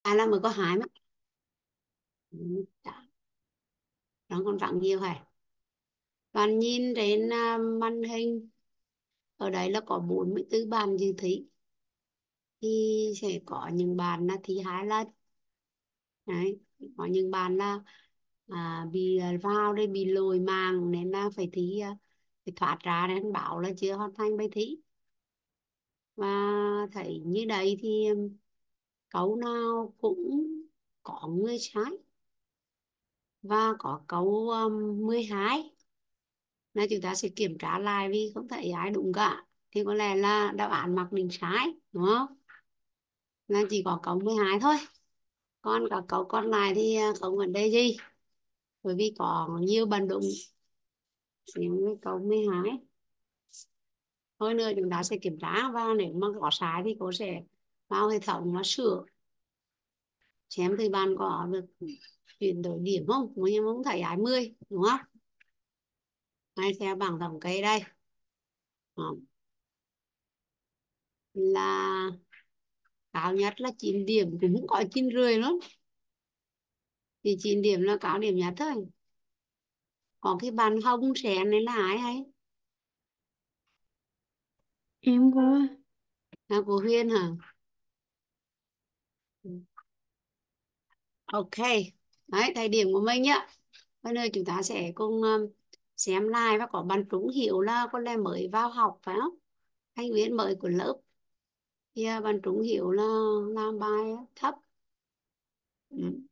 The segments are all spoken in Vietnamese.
là mới có hai mắt. Ừ, đó. Nó còn vắng nhiều hả? Bạn nhìn trên màn hình, ở đây là có 44 bàn dự thi, thì sẽ có những bạn là thi 2 lần. Đấy, có những bạn là bị vào đây bị lồi màng nên là phải thi, phải thoát ra nên bảo là chưa hoàn thành bài thi. Và thấy như đấy thì câu nào cũng có người sai, và có câu 12 là chúng ta sẽ kiểm tra lại vì không thấy ai đúng cả, thì có lẽ là đáp án mặc định sai, đúng không? Là chỉ có câu 12 thôi, còn các câu còn lại thì không vấn đề gì, bởi vì có nhiều bạn đúng. Những cái câu 12 thôi nữa chúng ta sẽ kiểm tra, và nếu mà có sai thì cô sẽ vào hệ thống mà sửa, xem thì bạn có được chuyển đổi điểm không, nhưng mà không thấy ai 10 đúng không? Hay theo bảng thống kê đây. Đó. Là cao nhất là 9 điểm, cũng không có 9 rưỡi luôn, thì 9 điểm là cao điểm nhất thôi. Có cái bàn hông xén này là ai hay? Em có. Là của Huyên hả? Ok, đấy thời điểm của mình nhá. Bây giờ chúng ta sẽ cùng xem lại, và có bạn trúng hiểu là có lẽ mới vào học phải không? Thành viên mới của lớp. Thì bạn trúng hiểu là làm bài thấp. Ừ.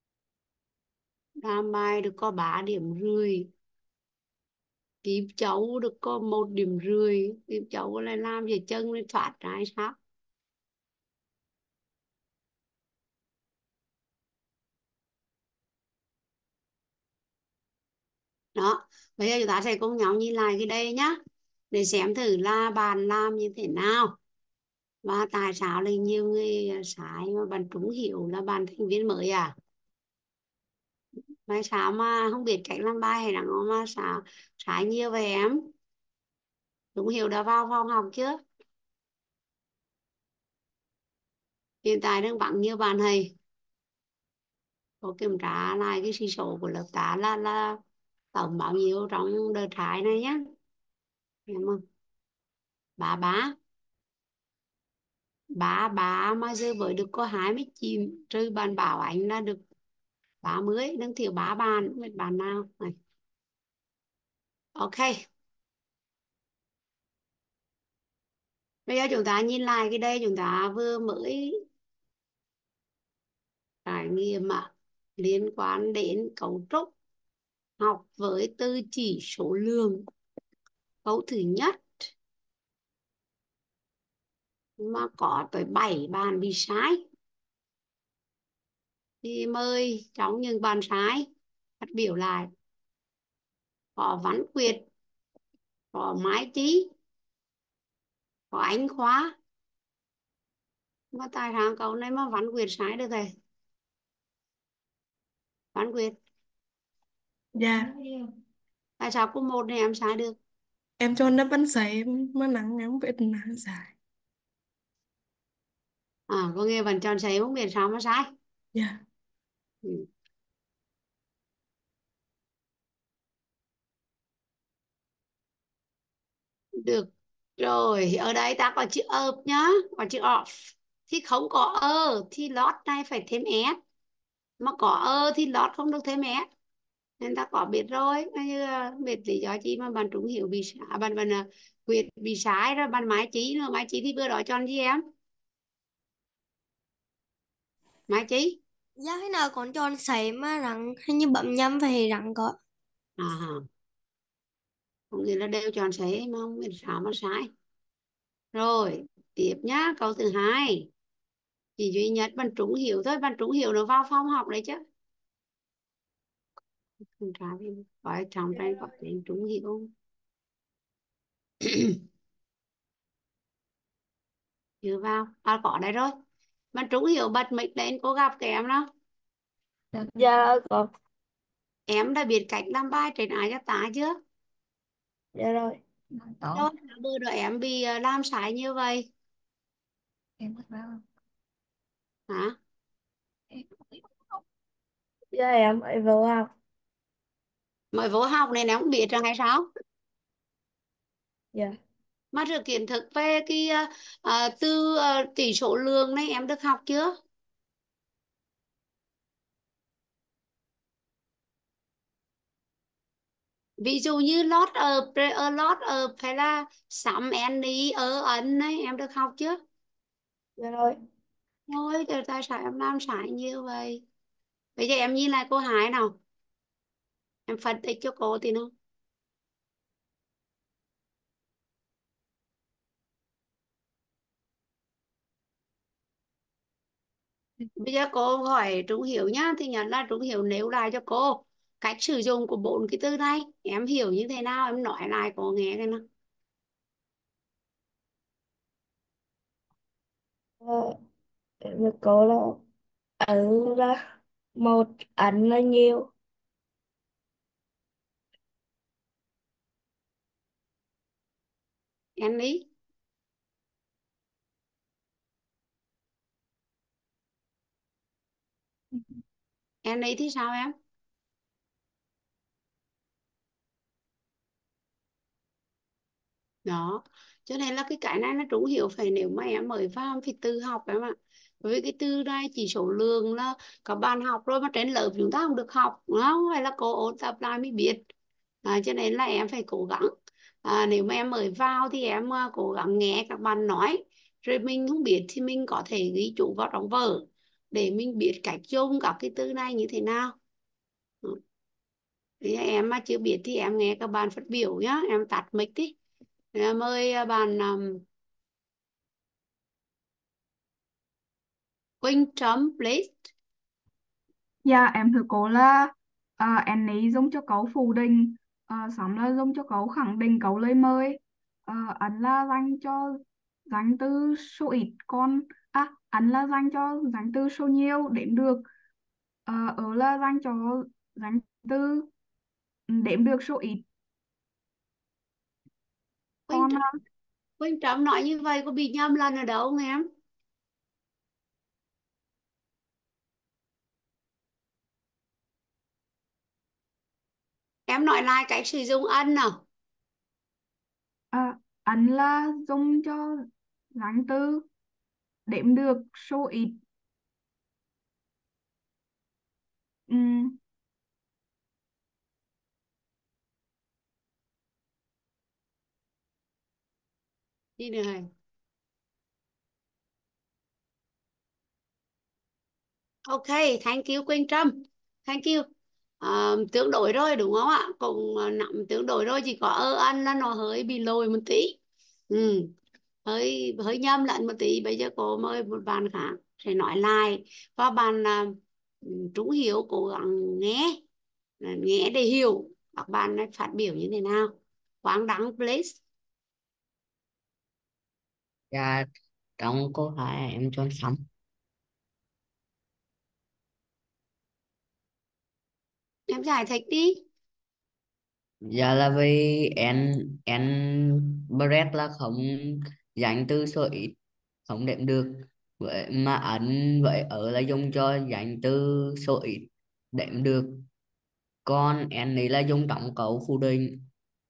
Làm bài được có 3,5 điểm. Kim Châu được có 1,5 điểm. Kim Châu lại làm gì chân lên thoát ra hay sao? Đó, bây giờ chúng ta sẽ cùng nhau nhìn lại cái đây nhá, để xem thử là bạn làm như thế nào, và tại sao lại nhiều người sai mà bạn trúng hiểu là bạn thành viên mới à? Tại sao mà không biết cách làm bài hay là mà sao sai nhiều vậy em? Trúng hiểu đã vào phòng học chưa? Hiện tại đang vắng nhiều bạn thầy. Có kiểm tra lại cái sĩ số của lớp ta là tổng bao nhiêu trong đợt hai này nhá. Em ơi, bà bá bà mà giờ với được có 29, trừ bạn bảo anh là được 30, đang thiếu 3 bạn, biết bạn nào này? Ok, bây giờ chúng ta nhìn lại cái đây, chúng ta vừa mới trải nghiệm liên quan đến cấu trúc học với từ chỉ số lượng. Câu thứ nhất mà có tới 7 bạn bị sai, thì mời trong những bạn sai phát biểu lại. Có Văn Quyệt, có Mai Trí, có Anh Khoa. Mà tại sao câu này mà Văn Quyệt sai được thầy? Văn Quyệt, Dạ, tại sao cô một này em sai được? em cho nó vẫn sấy mà nắng em biết nắng dài. Có nghe vẫn tròn sấy không biết sao mà sai. Dạ. Ừ. Được rồi, ở đây ta có chữ ợp nhá, có chữ off. Thì không có thì lót này phải thêm s, mà có thì lót không được thêm s, nên ta có biết rồi. Coi như biết lý do chi mà bạn Trúng Hiểu bị bạn Quyệt bị sai rồi. Bạn Mai Chí nữa, Mai Chí thì vừa đó chọn gì em? Mai Chí Giá thế nào còn tròn sấy mà răng hình như bấm nhầm về răng có. à, không nghĩa là đều chọn sấy mà không biết sao mà sai. Rồi tiếp nhá, câu thứ hai. Chỉ duy nhất bạn Trúng Hiểu thôi, bạn Trúng Hiểu nó vào phòng học đấy chứ. Không trả thì hỏi trong đây có tiếng Trúng Hiểu không? Chưa vào có đây rồi. Bạn Trúng Hiểu bật mic lên, cô gặp cái em đó. Dạ có. Em đã biết cách làm bài trên ai cho tá chưa? Dạ rồi. Rồi bữa đó em bị làm sai như vậy Em bắt báo. hả? Dạ em mới vô học. Mới vô học nên em không biết rồi hay sao? Dạ. Mà sự kiến thức về cái tỷ số lượng này em được học chưa? Ví dụ như lót ở lót ở hay là sum any ở ấn này em được học chưa? Dạ rồi. Thôi trời, tại sao em làm sai như vậy? Bây giờ em nhìn lại câu 2 nào, em phân tích cho cô thì nó. Bây giờ cô hỏi Trung Hiếu nhá, thì nhận là Trung Hiếu nêu lại cho cô cách sử dụng của bốn cái từ này, em hiểu như thế nào em nói lại cô nghe cái nào. Ờ, em với cô là ở là một, ảnh là nhiều. Em ý, em ý thì sao em? Đó, cho nên là cái này nó Trung Hiếu phải, nếu mà em mới vào em phải tự học em ạ. Bởi vì cái từ này chỉ số lượng là các bạn học rồi mà trên lớp chúng ta không được học, đúng không? Hay là cô ôn tập lại mới biết. Cho nên là em phải cố gắng. Nếu mà em mới vào thì em cố gắng nghe các bạn nói, rồi mình không biết thì mình có thể ghi chú vào trong vở để mình biết cách dùng các cái từ này như thế nào. Ừ. Thì em mà chưa biết thì em nghe các bạn phát biểu nhá, em tắt mic đi. Mời bạn Quỳnh Trâm please. Dạ em thưa cô là anh ấy dùng cho cấu phủ định, xong là dùng cho cấu khẳng định cấu lời mời. Anh là dành cho dành từ số ít, còn anh là dành cho dành từ số nhiều đếm được. Ở là dành cho dành từ đếm được số ít. Quỳnh Còn Trâm, Quỳnh Trâm nói như vậy có bị nhầm lần ở đâu không em? Em nói lại cách sử dụng ân nào. anh là dùng cho dành từ đếm được số ít. Ừm, Đi được rồi. Ok, thank you Quỳnh Trâm. Thank you. Tương đối rồi đúng không ạ? Cũng nắm tương đối rồi, chỉ có ân là nó hơi bị lôi một tí. Ừ. Hơi hơi nhầm lẫn một tí. Bây giờ cô mời một bạn khác sẽ nói lại. Và bạn Trung Hiếu cố gắng nghe. Nghe để hiểu các bạn ấy phát biểu như thế nào. Quang Đăng please. Dạ, trong câu hỏi em chọn sắm. Em giải thích đi. Dạ là vì n bread là không dành từ số ít, không đếm được. Vậy mà ấn vậy ở là dùng cho dành từ số ít đếm được. Còn n ấy là dùng trong cấu phủ định.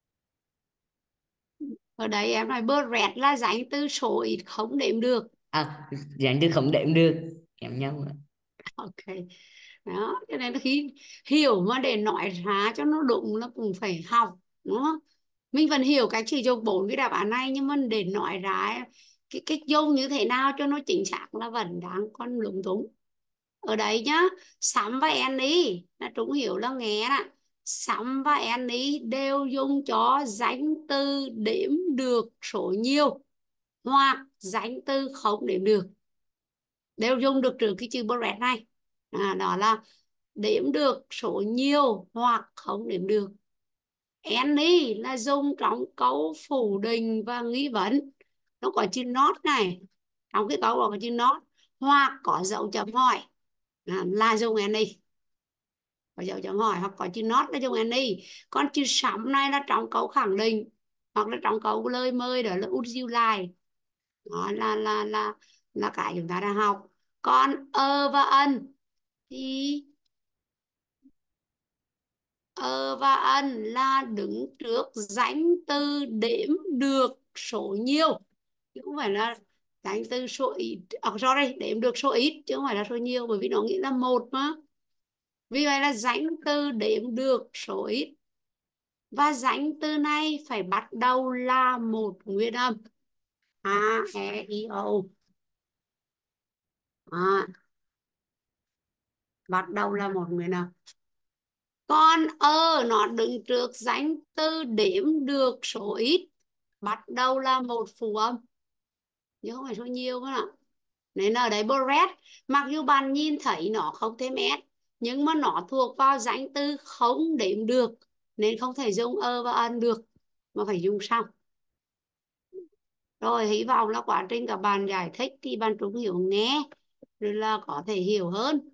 Ở đây em nói bơ rẹt là dành từ số ít không đếm được. Dành từ không đếm được. Em nhớ rồi. Ok. Đó, cho nên là khi hiểu mà để nói ra cho nó đúng là cũng phải học, đúng không? Mình vẫn hiểu cách sử dụng bốn cái đáp án này, nhưng mà để nói ra cái cách dùng như thế nào cho nó chính xác là vẫn đang còn lúng túng. Ở đây nhá, sắm và any là Trung Hiểu là nghe nè, sắm và any đều dùng cho danh từ đếm được số nhiều hoặc danh từ không đếm được, đều dùng được trước cái chữ bracket này. Đó là đếm được số nhiều hoặc không đếm được. Any là dùng trong câu phủ định và nghi vấn, nó có chữ not này, trong cái câu có chữ not hoặc có dấu chấm hỏi là dùng any, có dấu chấm hỏi hoặc có chữ not là dùng any. Còn chữ sắm này là trong câu khẳng định hoặc là trong câu lời mời, đó là would you like. Đó là cái chúng ta đang học. Còn và ân thì và ân là đứng trước danh từ đếm được số nhiều, chứ không phải là danh từ số ít. Sorry, đếm được số ít chứ không phải là số nhiều, bởi vì nó nghĩa là một mà. Vì vậy là danh từ đếm được số ít, và danh từ này phải bắt đầu là một nguyên âm. A, E, I, O. Bắt đầu là một nguyên âm. Còn nó đứng trước danh từ đếm được số ít, bắt đầu là một phụ âm, chứ không phải số nhiều các bạn. Nên ở đây bread, mặc dù bạn nhìn thấy nó không thêm s, nhưng mà nó thuộc vào danh từ không đếm được, nên không thể dùng và ân được, mà phải dùng sau. Rồi, hy vọng là quá trình các bạn giải thích thì bạn Trung hiểu nghe, rồi là có thể hiểu hơn.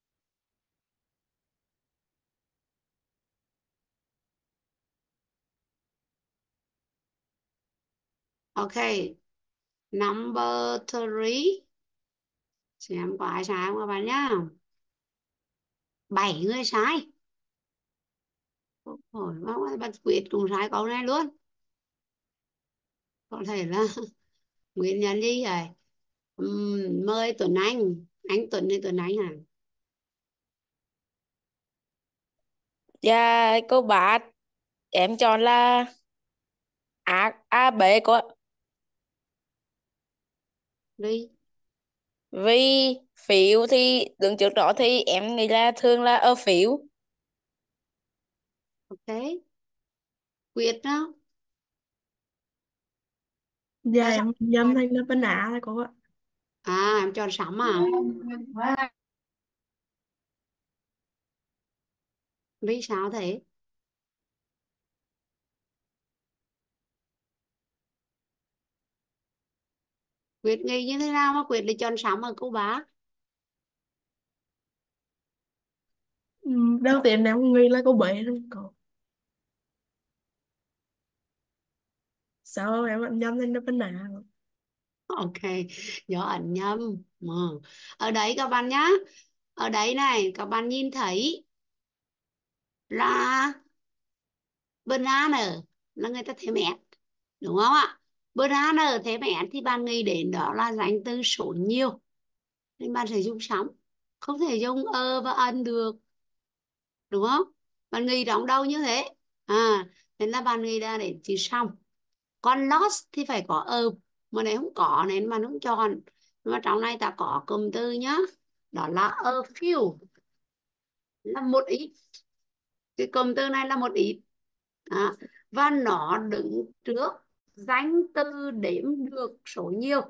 Ok, number 3. Xem có ai sai không các bạn nhá. 7 người sai. Ôi, bạn Quyết cũng sai câu này luôn. Có thể là nguyên nhân gì vậy? Mời Tuấn Anh Tuấn hay Tuấn Anh à? Dạ cô bác, em chọn là A B cô ạ. Đi. Vì phiếu thì đứng trước đó thì em nghĩ là thường là ở phiếu. Ok. Quyết đó. Dạ Tại sao? em nhầm thành là bên Á rồi cô ạ. Em chọn sắm à? Vì sao thế? Quyết nghĩ như thế nào mà Quyết lại chọn sắm ở cô bác? Đầu tiên em nghĩ là cô bé thôi cô. Sao em vẫn nhầm thành là bên Á rồi. Ok, do ẩn nhầm. Ở đấy các bạn nhá. Ở đấy này, các bạn nhìn thấy là banana là người ta thêm s, đúng không ạ? Banana thêm s thì bạn nghĩ đến đó là danh từ số nhiều, nên bạn sẽ dùng sắm, không thể dùng và ân được, đúng không? Bạn nghĩ đóng đâu như thế. Nên là bạn nghĩ ra đến chữ xong. Còn lost thì phải có mà này không có nên bạn không chọn. Nhưng mà trong này ta có cụm từ nhá, đó là a few, là một ít. Cái cụm từ này là một ít. Và nó đứng trước danh từ đếm được số nhiều,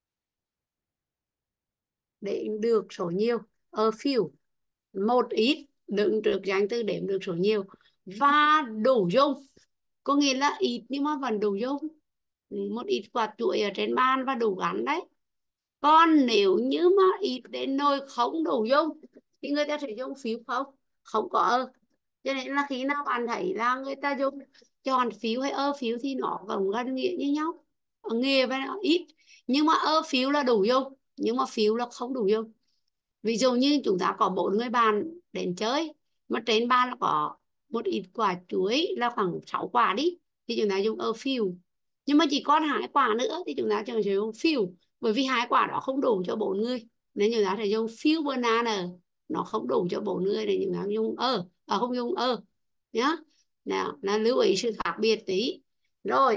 đếm được số nhiều, a few, một ít, đứng trước danh từ đếm được số nhiều và đủ dùng, có nghĩa là ít nhưng mà vẫn đủ dùng. Một ít quả chuối ở trên bàn và đủ gắn đấy. Còn nếu như mà ít đến nồi không đủ dùng thì người ta sẽ dùng phiếu không, không có cho nên là khi nào bạn thấy là người ta dùng chọn phiếu hay phiếu thì nó vẫn gần nghĩa như nhau, nghĩa với nó ít, nhưng mà phiếu là đủ dùng, nhưng mà phiếu là không đủ dùng. Ví dụ như chúng ta có 4 người bạn đến chơi, mà trên bàn là có một ít quả chuối là khoảng 6 quả đi, thì chúng ta dùng few. Nhưng mà chỉ còn 2 quả nữa thì chúng ta chỉ dùng few, bởi vì 2 quả đó không đủ cho 4 người, nên chúng ta sẽ dùng few banana, nó không đủ cho 4 người để chúng ta dùng không dùng nhá. Nào là lưu ý sự khác biệt tí. Rồi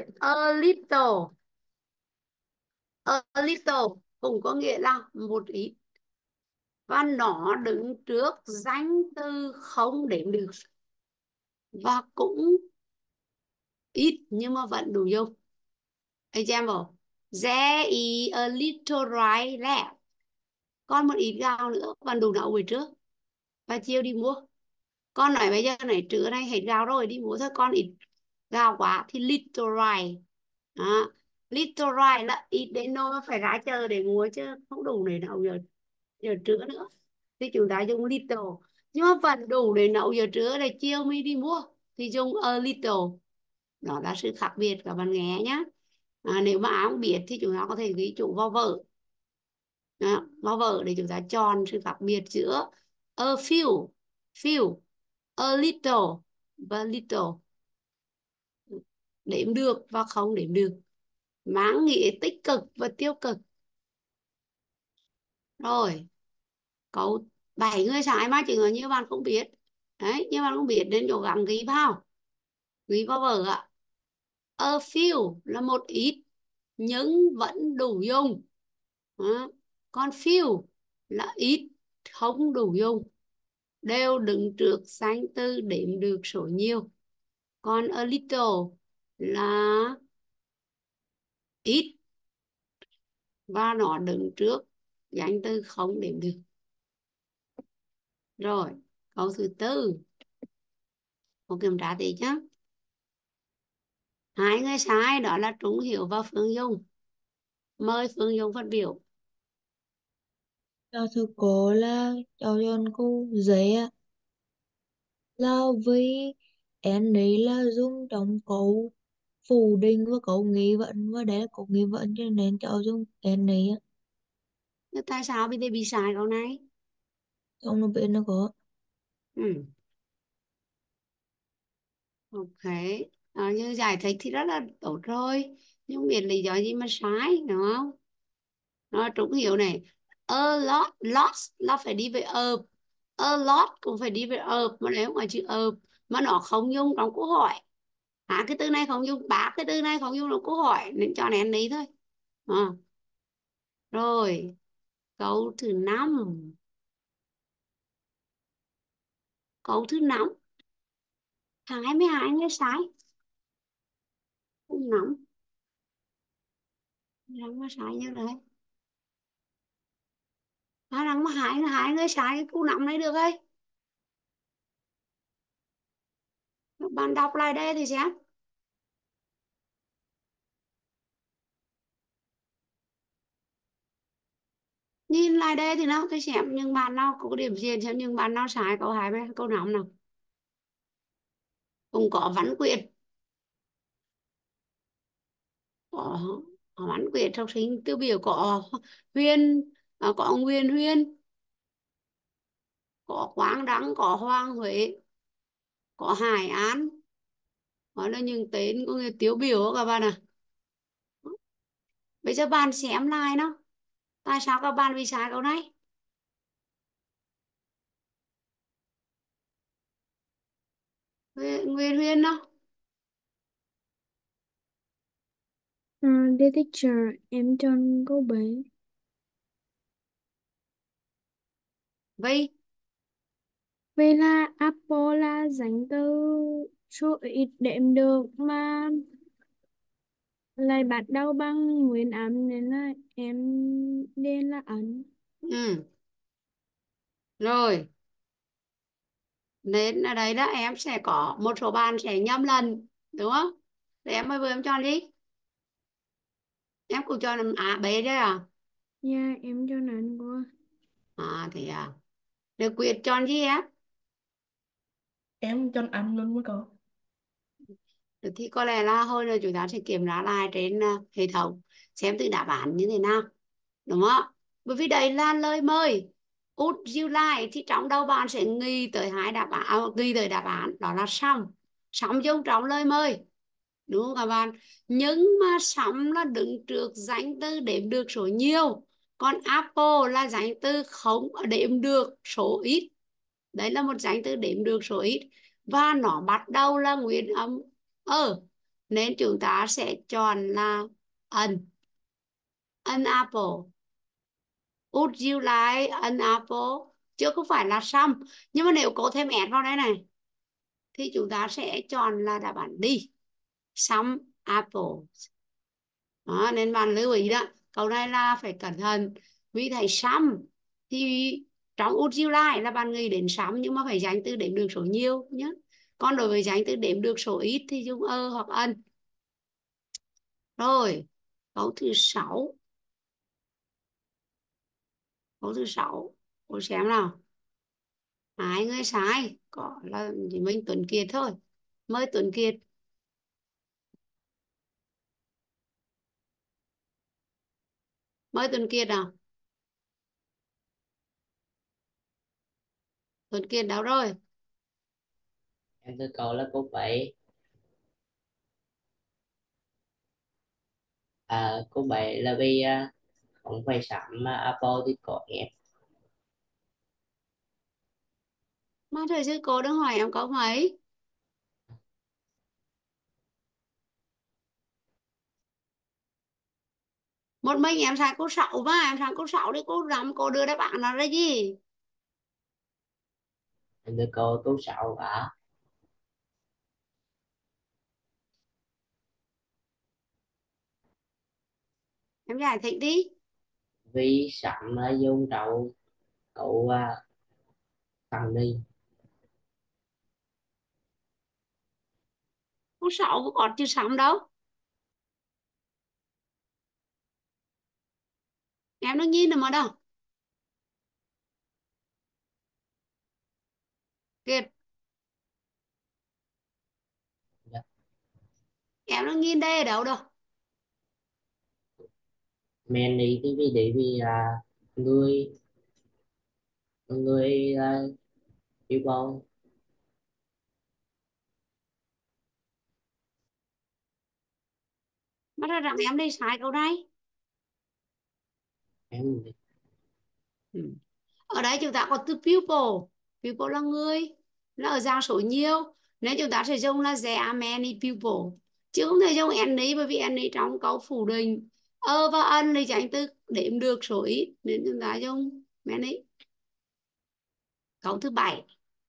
a little cũng có nghĩa là một ít, và nó đứng trước danh từ không đếm được, và cũng ít nhưng mà vẫn đủ dùng. Example: there is a little rice left. Còn một ít gạo nữa, bạn đủ nấu buổi trước và chiều đi mua. Con nói bây giờ này trưa nay hết gạo rồi, đi mua thôi, con ít gạo quá thì little rice. Little rice là ít đến nỗi mà phải ra chợ để mua, chứ không đủ để nấu giờ trưa nữa, thì chúng ta dùng little. Nhưng mà vẫn đủ để nấu giờ trưa để chiều mới đi mua thì dùng a little. Đó là sự khác biệt các bạn nghe nhé. Nếu mà ai không biết thì chúng ta có thể ghi chú vào vở. Vào vở để chúng ta chọn sự khác biệt giữa a few, a little và little, đếm được và không đếm được, mang nghĩa tích cực và tiêu cực. Rồi câu 7 người sai mà chừng như bạn không biết đấy, như bạn không biết đến chỗ gắng ghi vào vở ạ. A few là một ít nhưng vẫn đủ dùng. Đó. Còn few là ít không đủ dùng, đều đứng trước danh từ đếm được số nhiều. Còn a little là ít và nó đứng trước danh từ không đếm được. Rồi câu thứ tư, cô kiểm tra tí nhé. Hai người sai đó là Trung Hiếu và Phương Dung. Mời Phương Dung phát biểu. Cho thưa cô là cho cô dễ á, là vì em đấy là dùng trong câu phủ định và câu nghi vấn, và đấy là câu nghi vấn cho nên cho dùng em đấy á. Nhưng tại sao bị sai câu này? Không nó biết nó có. Ừ. Ok. Như giải thích thì rất là tốt rồi. Nhưng không biết lý do gì mà sai, đúng không? Nó Trung Hiếu này. A lot, lots là phải đi với up. A lot cũng phải đi với up. Mà nếu mà chữ up mà nó không dùng trong câu hỏi. Cái từ này không dùng, ba cái từ này không dùng trong câu hỏi. Nên cho nén đi thôi. À. Rồi. Câu thứ 5. Câu thứ 5. 22 người sai. Câu 5. Răng mà sai như đấy. Răng mà hai người sai cái câu 5 này được ấy. Bạn đọc lại đây thì xem. Nhìn lại đây thì nó tôi xem những bạn nào có điểm diện, xem những bạn nào sai câu 2 với câu 5 nào. Cũng có Văn Quyệt, có Văn Quyệt học sinh tiêu biểu, có Huyền, có Nguyên Huyền, có Quang Đăng, có Hoàng Huệ, có Hải An. Đó là những tên của người tiêu biểu các bạn ạ. Bây giờ bạn xem lại nó. Tại sao các bạn bị sai câu này? Nguyên Huyền đó. Dear teacher, em chọn câu 7. Vì Vì là Apple là danh từ số ít đếm được mà lại bắt đầu bằng nguyên âm nên là em nên là ấn. ừ. Rồi nên ở đây đó em sẽ có một số bạn sẽ nhầm lần, đúng không? Để em mới vừa em chọn đi. Em cũng chọn B đấy à? Dạ em chọn ấn qua. Thế à. Được Quyết chọn gì á? Em chọn ấn luôn với cậu. Được thì có lẽ là hồi rồi chúng ta sẽ kiểm tra lại trên hệ thống xem từ đáp án như thế nào, đúng không? Bởi vì đây là lời mời. Would you like thì trong đầu bạn sẽ ghi tới hai đáp án, ghi tới đáp án đó là xong. Xong dùng trong lời mời, đúng không các bạn? Nhưng mà sắm là đứng trước danh từ đếm được số nhiều, còn apple là danh từ không đếm được số ít. Đấy là một danh từ đếm được số ít và nó bắt đầu là nguyên âm nên chúng ta sẽ chọn là an apple. Would you like an apple? Chứ không phải là some. Nhưng mà nếu có thêm s vào đây này thì chúng ta sẽ chọn là đáp án đi, some apples. Đó, nên bạn lưu ý đó, câu này là phải cẩn thận. Vì thầy some thì trong would you like là bạn nghĩ đến some nhưng mà phải dành từ đếm được số nhiều nhé. Còn đối với dành từ đếm được số ít thì dùng hoặc an. Rồi câu thứ 6. Câu thứ 6 cô xem nào. Hai người sai có là chỉ mình Tuấn Kiệt thôi. Mời Tuấn Kiệt. Mời Tuấn Kiệt nào. Tuấn Kiệt đâu rồi? Em thưa cậu là câu 7. Câu 7 là vì không phải sắm mà Apple thì có ép. Mà thời sư cô đang hỏi em câu mấy? Một mình em sai câu 6 mà em sai câu 6 đi, cô làm cô đưa đáp án là ra gì? Em thưa cậu câu 6 á. Em giải thích đi. Vì sắm là dùng trong cậu khẳng định. Câu 6 có còn chữ sắm đâu. Em nó nhìn được mà đâu. Kiệt, Dạ. em nó nhìn đây ở đâu đâu. Many thì vì để vì người người people. Mà ra rằng em đi sai câu này. Em Ừ. Ở đây chúng ta có từ pupil. Pupil là người, là ở dạng số nhiều, nên chúng ta sẽ dùng là there are many pupil, chứ không thể dùng any, bởi vì any trong câu phủ định và n thì tránh từ đếm được số ít, nên chúng ta dùng many. Câu thứ 7,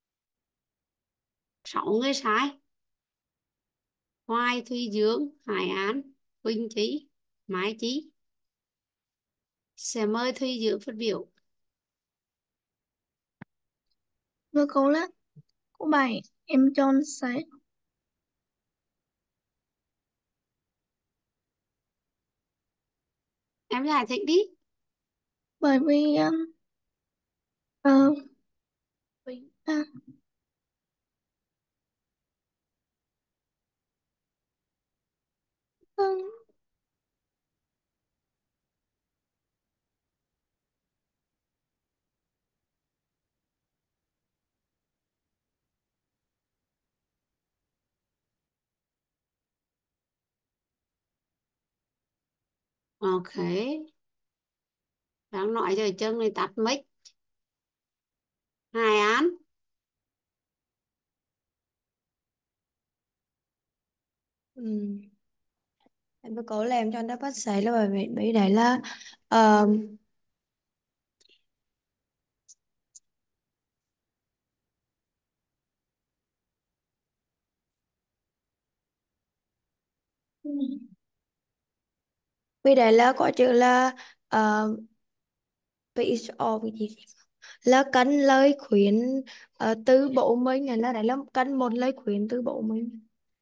6 người sai: Hoài, Thùy Dương, Hải An, Quỳnh Trí, Mai Chí. Sẽ mời Thùy Dương phát biểu. Với câu là câu 7 em chọn sai Em giải thích đi. bởi vì ờ, vì- à, vâng, Ok, đang nói rồi chân này tắt mic. Hải An. Ừ. Em với cậu làm cho anh đã bắt xảy là bởi vì bởi đấy là ờ, vì đấy là có chữ là piece of cái gì là cân lời khuyến từ bộ mình này, là đấy là cân một lời khuyến từ bộ mình.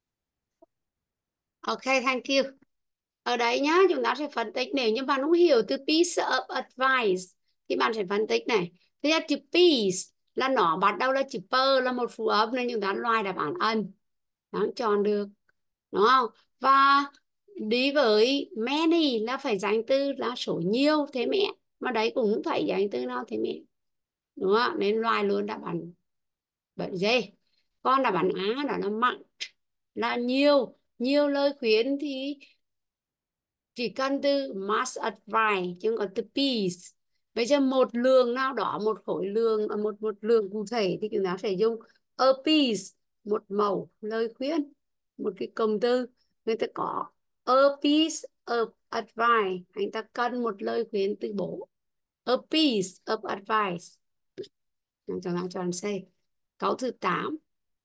Ok, thank you. Ở đây nhá, chúng ta sẽ phân tích, nếu như bạn không hiểu từ piece of advice thì bạn sẽ phân tích này. Thứ nhất, chữ piece là nó bắt đầu là chữ per, là một phụ âm, nên chúng ta loại đáp án ân. Đáng chọn được, đúng không? Và đi với many là phải dành từ là số nhiều thế mẹ, mà đấy cũng không phải dành từ nào thế mẹ, đúng không? Nên loại luôn đáp án bệnh D. Còn đáp án A đó là mặn, là nhiều. Nhiều lời khuyên thì chỉ cần từ mass advice chứ không có từ piece. Bây giờ một lượng nào đó, một khối lượng, một lượng cụ thể thì chúng ta sẽ dùng a piece, một mẩu lời khuyên, một cái cụm từ. Người ta có a piece of advice, anh ta cần một lời khuyên từ bố. A piece of advice. Chúng ta chọn C. Câu thứ 8.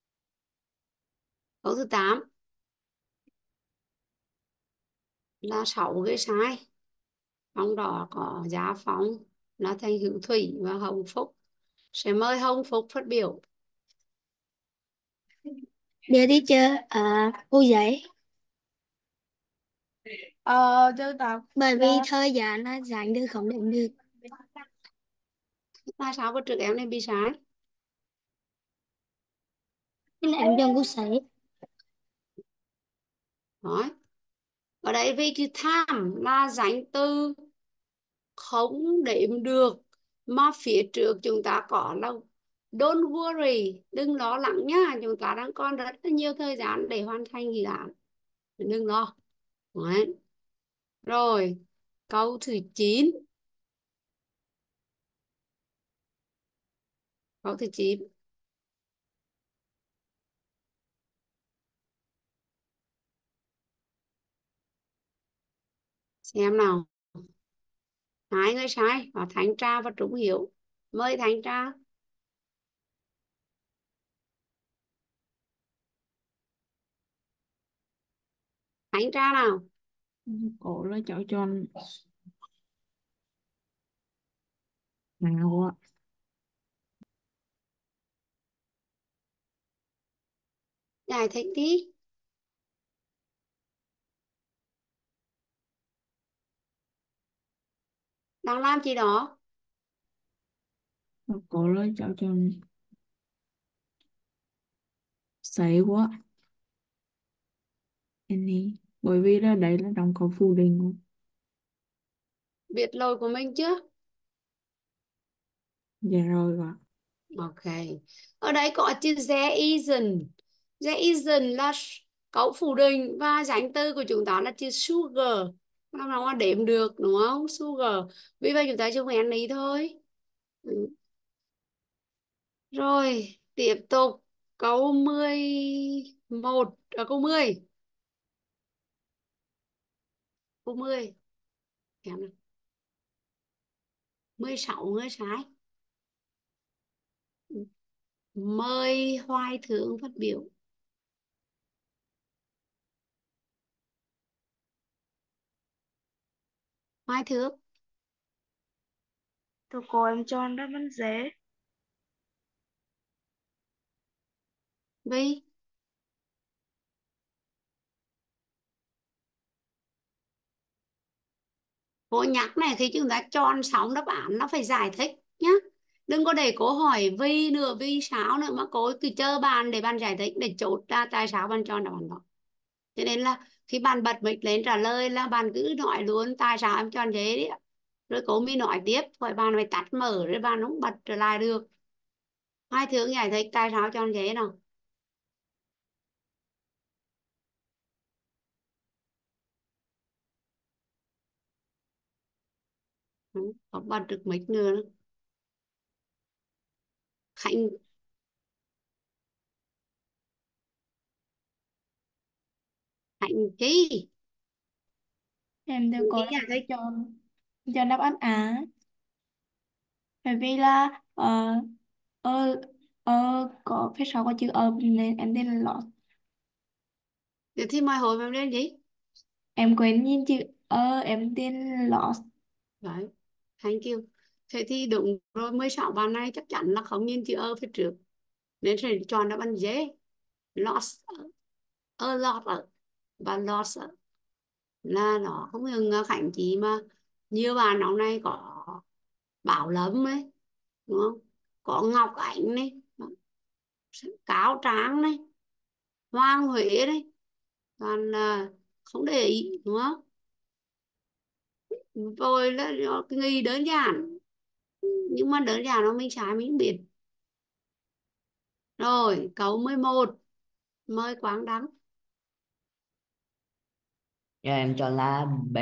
Câu thứ 8 là 6 cái sai. Trong đó có Giá Phong, là Thành Hữu Thủy và Hồng Phúc. Sẽ mời Hồng Phúc phát biểu. để đi chơi cô giấy Tôi đọc bởi vì thời gian là dành được không định được Tại sao có trước em này bị sai? nên em chọn cô giấy. Nói. Ở đây vì cái tham là danh từ không đếm được, mà phía trước chúng ta có là Don't worry, đừng lo lắng nhá, chúng ta đang còn rất là nhiều thời gian để hoàn thành dự án, đừng lo. Đấy. Rồi, câu thứ 9. Câu thứ 9. Xem nào. Hai người sai là Thanh Tra và Trung Hiếu. Mời Thanh Tra. Thanh Tra nào. Cổ là cháu chọn nào ạ? Giải thích đi. Đang làm gì đó? Cổ là cháu chọn sấy quá. Anh đi. Bởi vì là đấy là trong có phủ định. Biết lỗi của mình chưa? Dạ rồi ạ. Ok. Ở đây có chữ there isn't. There isn't là cấu phủ định và danh từ của chúng ta là chữ sugar. Nó đếm được đúng không? Sugar. Vì vậy chúng ta dùng any thôi. Ừ. Rồi, tiếp tục câu 11, câu 10. Câu 10. Xem nào. 16 người sai. Mời Hoài Thượng phát biểu. Hoài Thượng. Thưa cô, em chọn đáp án dễ. Vì cô nhắc này, khi chúng ta chọn xong đáp án nó phải giải thích nhá. Đừng có để cô hỏi vì nữa, vì sao nữa, mà cô cứ chờ bạn để bạn giải thích để chốt ra tại sao bạn chọn đáp án đó. Cho nên là khi bạn bật mic lên trả lời là bạn cứ nói luôn tại sao em chọn thế đấy. Rồi cô mới nói tiếp, hỏi bạn phải tắt mở rồi bạn không bật trở lại được. Hai Thượng giải thích tại sao chọn thế nào. Không bật được mic nữa. Khánh. Khánh chi. Em theo cô Chi là giải thích. chọn đáp án A. Bởi vì là ờ, có phía sau có chữ nên em tên là lọt. Thế thì mời hỏi em lên gì. Em quên nhìn chữ em tên Lost. Đấy, thank you. Thế thì đúng rồi, 16 bạn này chắc chắn là không nhìn chữ ơ phía trước, nên sẽ chọn đáp án dễ. Lost, a lot, và lost là nó không ngừng Khánh chị mà nhiều bạn trong này có Bảo Lâm ấy, đúng không, có Ngọc Ánh này, Cáo Tráng này, Hoàng Huế này, toàn là không để ý đúng không. Rồi là cái nghi đơn giản, nhưng mà đơn giản nó mình sai mình không biết. Rồi câu 11, mời Quang Đăng. Giờ em chọn là B.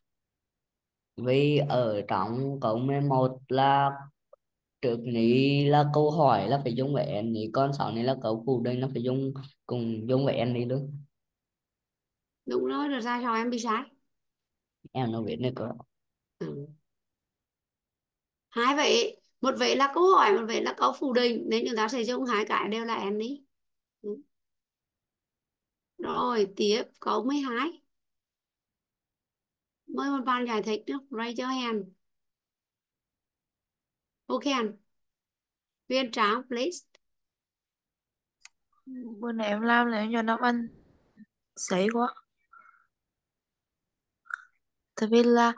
Vì ở trong câu 11 là trước ní là câu hỏi là phải dùng với any, còn sau này là câu phủ định là phải dùng cùng dùng với any luôn. Đúng rồi sai sao em bị sai. Em nó biết nữa cơ. Ừ. Hai vậy, một vậy là câu hỏi, một vậy là câu phủ định, nên chúng ta sẽ dùng hai cái đều là any. Ừ. Rồi tiếp câu 12, mời một bạn giải thích nữa, raise your hand. Okay anh. Viên Tráng please. Bữa nay em làm là em chọn đáp án dễ quá. Tại vì là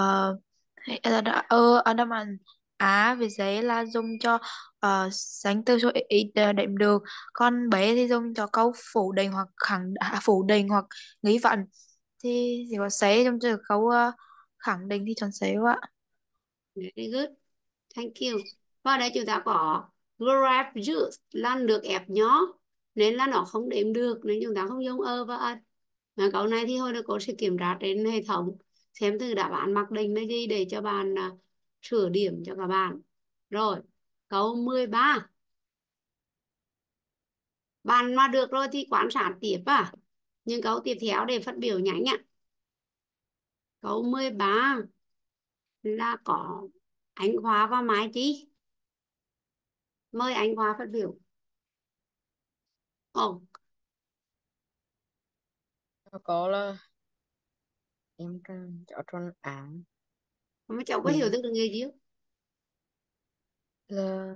đáp án A về giấy là dùng cho danh từ số ít đếm được, còn B thì dùng cho câu phủ định hoặc phủ định hoặc nghi vấn, thì chỉ có C trong trường câu khẳng định thì chọn C quá. Very good, thank you. Và đây chúng ta có Grape juice là nước ép nho, nên là nó không đếm được, nên chúng ta không dùng và ân. Mà câu này thì hồi nữa cô sẽ kiểm tra trên hệ thống xem thử đáp án mặc định là gì để cho bạn sửa điểm cho các bạn. Rồi, câu 13. Bạn mà được rồi thì quan sát tiếp nhưng câu tiếp theo để phát biểu nhanh ạ. Câu 13 là có Anh Khoa và Mai Chi. Mời anh Khoa phát biểu. Ồ, Có là em cho tròn án mà cháu có hiểu đúng thức được nghề gì không? là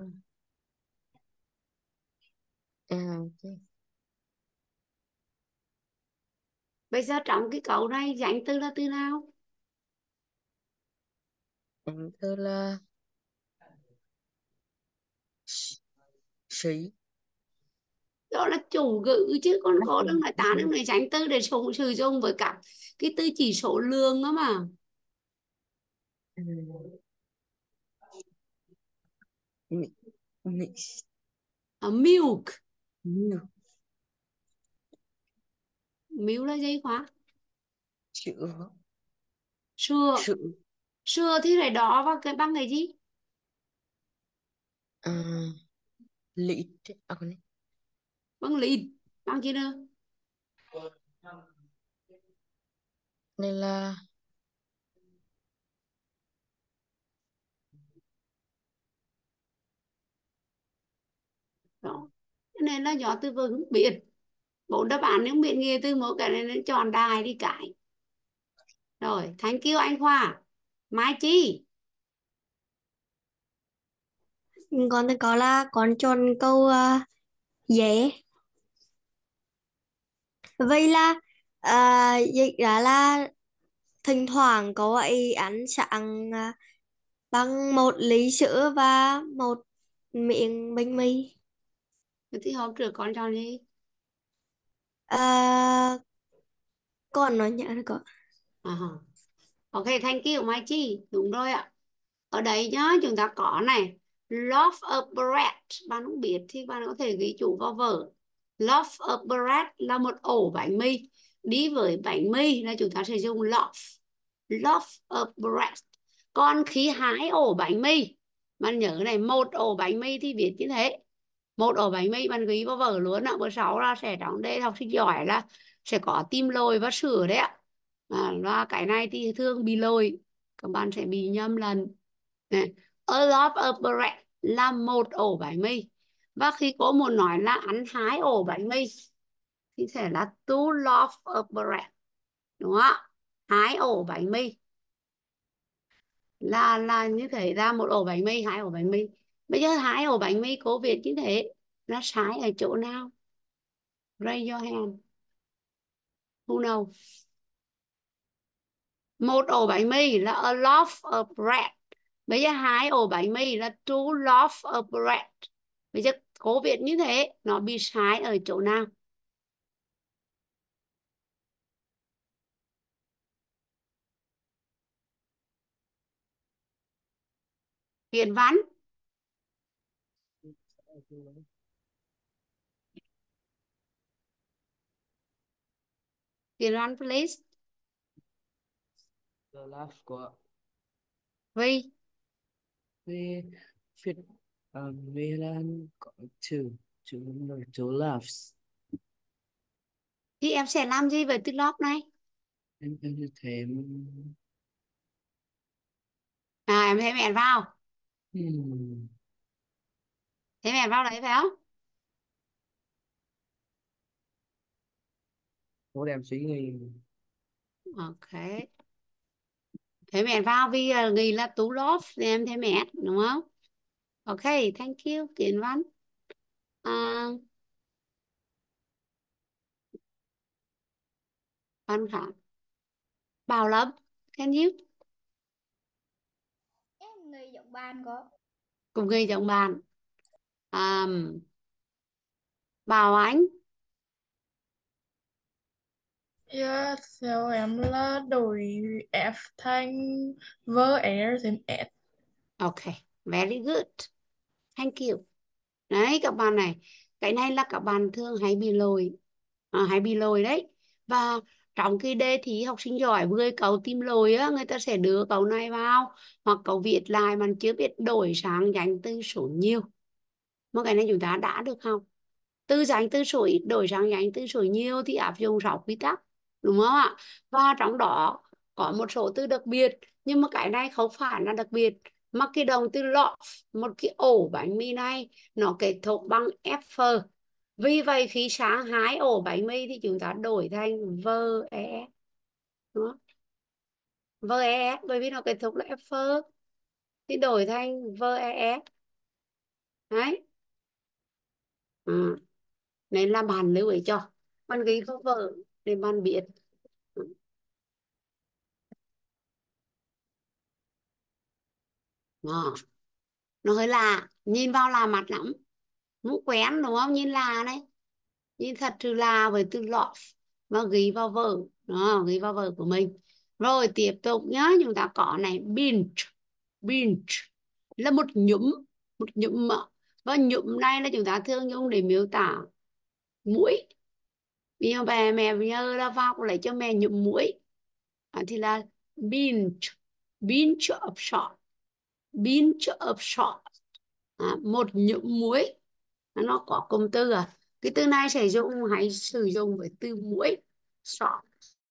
à, cái Bây giờ trong cái câu này danh từ là từ nào? em thơ là sĩ Đó là chủ ngữ chứ còn có đừng nói tán đừng nói danh từ để sử dụng với cả cái từ chỉ số lượng đó mà. Milk. Milk là gì Khoa? chữ Sữa. sự Sữa thì phải đó vào cái bằng cái gì? à, lít con này Bằng lít. Bằng gì nữa? này là Đó. Cho nên là do từ vựng biết. Bốn đáp án nếu biết nghề từ mỗi cái này nó tròn đài đi cái. Rồi, thank you anh Khoa. Mai Chi. Con thì có là con chọn câu dễ. Vậy là dịch ra là thỉnh thoảng có ấy ăn sáng bằng một ly sữa và một miệng bánh mì. Thì hôm trước con chọn gì? À, con nói nhớ rồi con. À, ok, thank you Mai Chi. Đúng rồi ạ. Ở đây nhá, chúng ta có này. Loaf of bread. Bạn không biết thì bạn có thể ghi chú vào vở. Loaf of bread là một ổ bánh mì. Đi với bánh mì là chúng ta sẽ dùng loaf. Loaf of bread. Còn khi hái ổ bánh mì, bạn nhớ này, một ổ bánh mì thì viết như thế. Một ổ bánh mì bạn ghi vào vở luôn ạ. Bữa sau là sẽ trong đây học sinh giỏi là sẽ có tim lồi và sữa đấy ạ. Và cái này thì thường bị lồi, các bạn sẽ bị nhầm lần. Này, a loaf of bread là một ổ bánh mì. Và khi cô muốn nói là ăn hai ổ bánh mì thì sẽ là two loaf of bread. Đúng không ạ? Hai ổ bánh mì là như thế, ra một ổ bánh mì, hai ổ bánh mì. Bây giờ hai ổ bánh mì cô viết như thế là sai ở chỗ nào? Raise your hand. Who knows? Một ổ bánh mì là a loaf of bread. Bây giờ hai ổ bánh mì là two loaf of bread. Bây giờ cố viết như thế nó bị sai ở chỗ nào? Viết văn. Viết văn please. The last của Vì vì phiên vì là có two two laughs. thì em sẽ làm gì với từ loaf này? Em sẽ thêm Em thêm mẹ vào. hmm, Thêm mẹ vào đấy phải không? cố đem suy nghĩ. Ok. Thêm mẹ vào vì nghĩ là two loaf thì em thêm mẹ đúng không? Ok, thank you. Kiến văn. À, văn khác. Bảo Lâm, can you? Em người giọng bàn có. Cùng gây giọng bạn. À, Bảo Ánh. Yeah, theo em là đổi F thành vơ air thêm S. Ok, very good. Thank you. Đấy các bạn này, cái này là các bạn thường hay bị lỗi, hay bị lỗi đấy. Và trong cái đề thi học sinh giỏi 10 cậu tìm lỗi á, người ta sẽ đưa cậu này vào, hoặc cậu viết lại mà chưa biết đổi sang dành từ số nhiều. Mà cái này chúng ta đã được không? Từ dành từ số ít đổi sang dành từ số nhiều thì áp dụng 6 quy tắc, đúng không ạ? Và trong đó có một số từ đặc biệt, nhưng mà cái này không phải là đặc biệt, mà cái động từ loaf, một cái ổ bánh mì này nó kết thúc bằng f. Vì vậy khi sáng hái ổ bánh mì thì chúng ta đổi thành VE, đúng không? VE bởi vì nó kết thúc là f thì đổi thành VES. Đấy. Ừ. Nên là bạn lưu ý cho, bạn ghi vào vở để bạn biết. Đó. Nó hơi lạ, nhìn vào là mặt lắm, không quen đúng không? Nhìn lạ đấy, nhìn thật sự lạ với từ love, và ghi vào vở. Đó, ghi vào vở của mình. Rồi tiếp tục nhá, chúng ta có này binge. Binge là một nhúm, một nhúm mỡ, và nhúm này là chúng ta thường dùng để miêu tả muỗi. Bây giờ mẹ nhớ là vào lấy cho mẹ nhúm muỗi, thì là binge. Binge of shot. Binge of shot. Một nhúm muối. Nó có cụm từ cái từ này sẽ hay sử dụng với từ muối. Shot.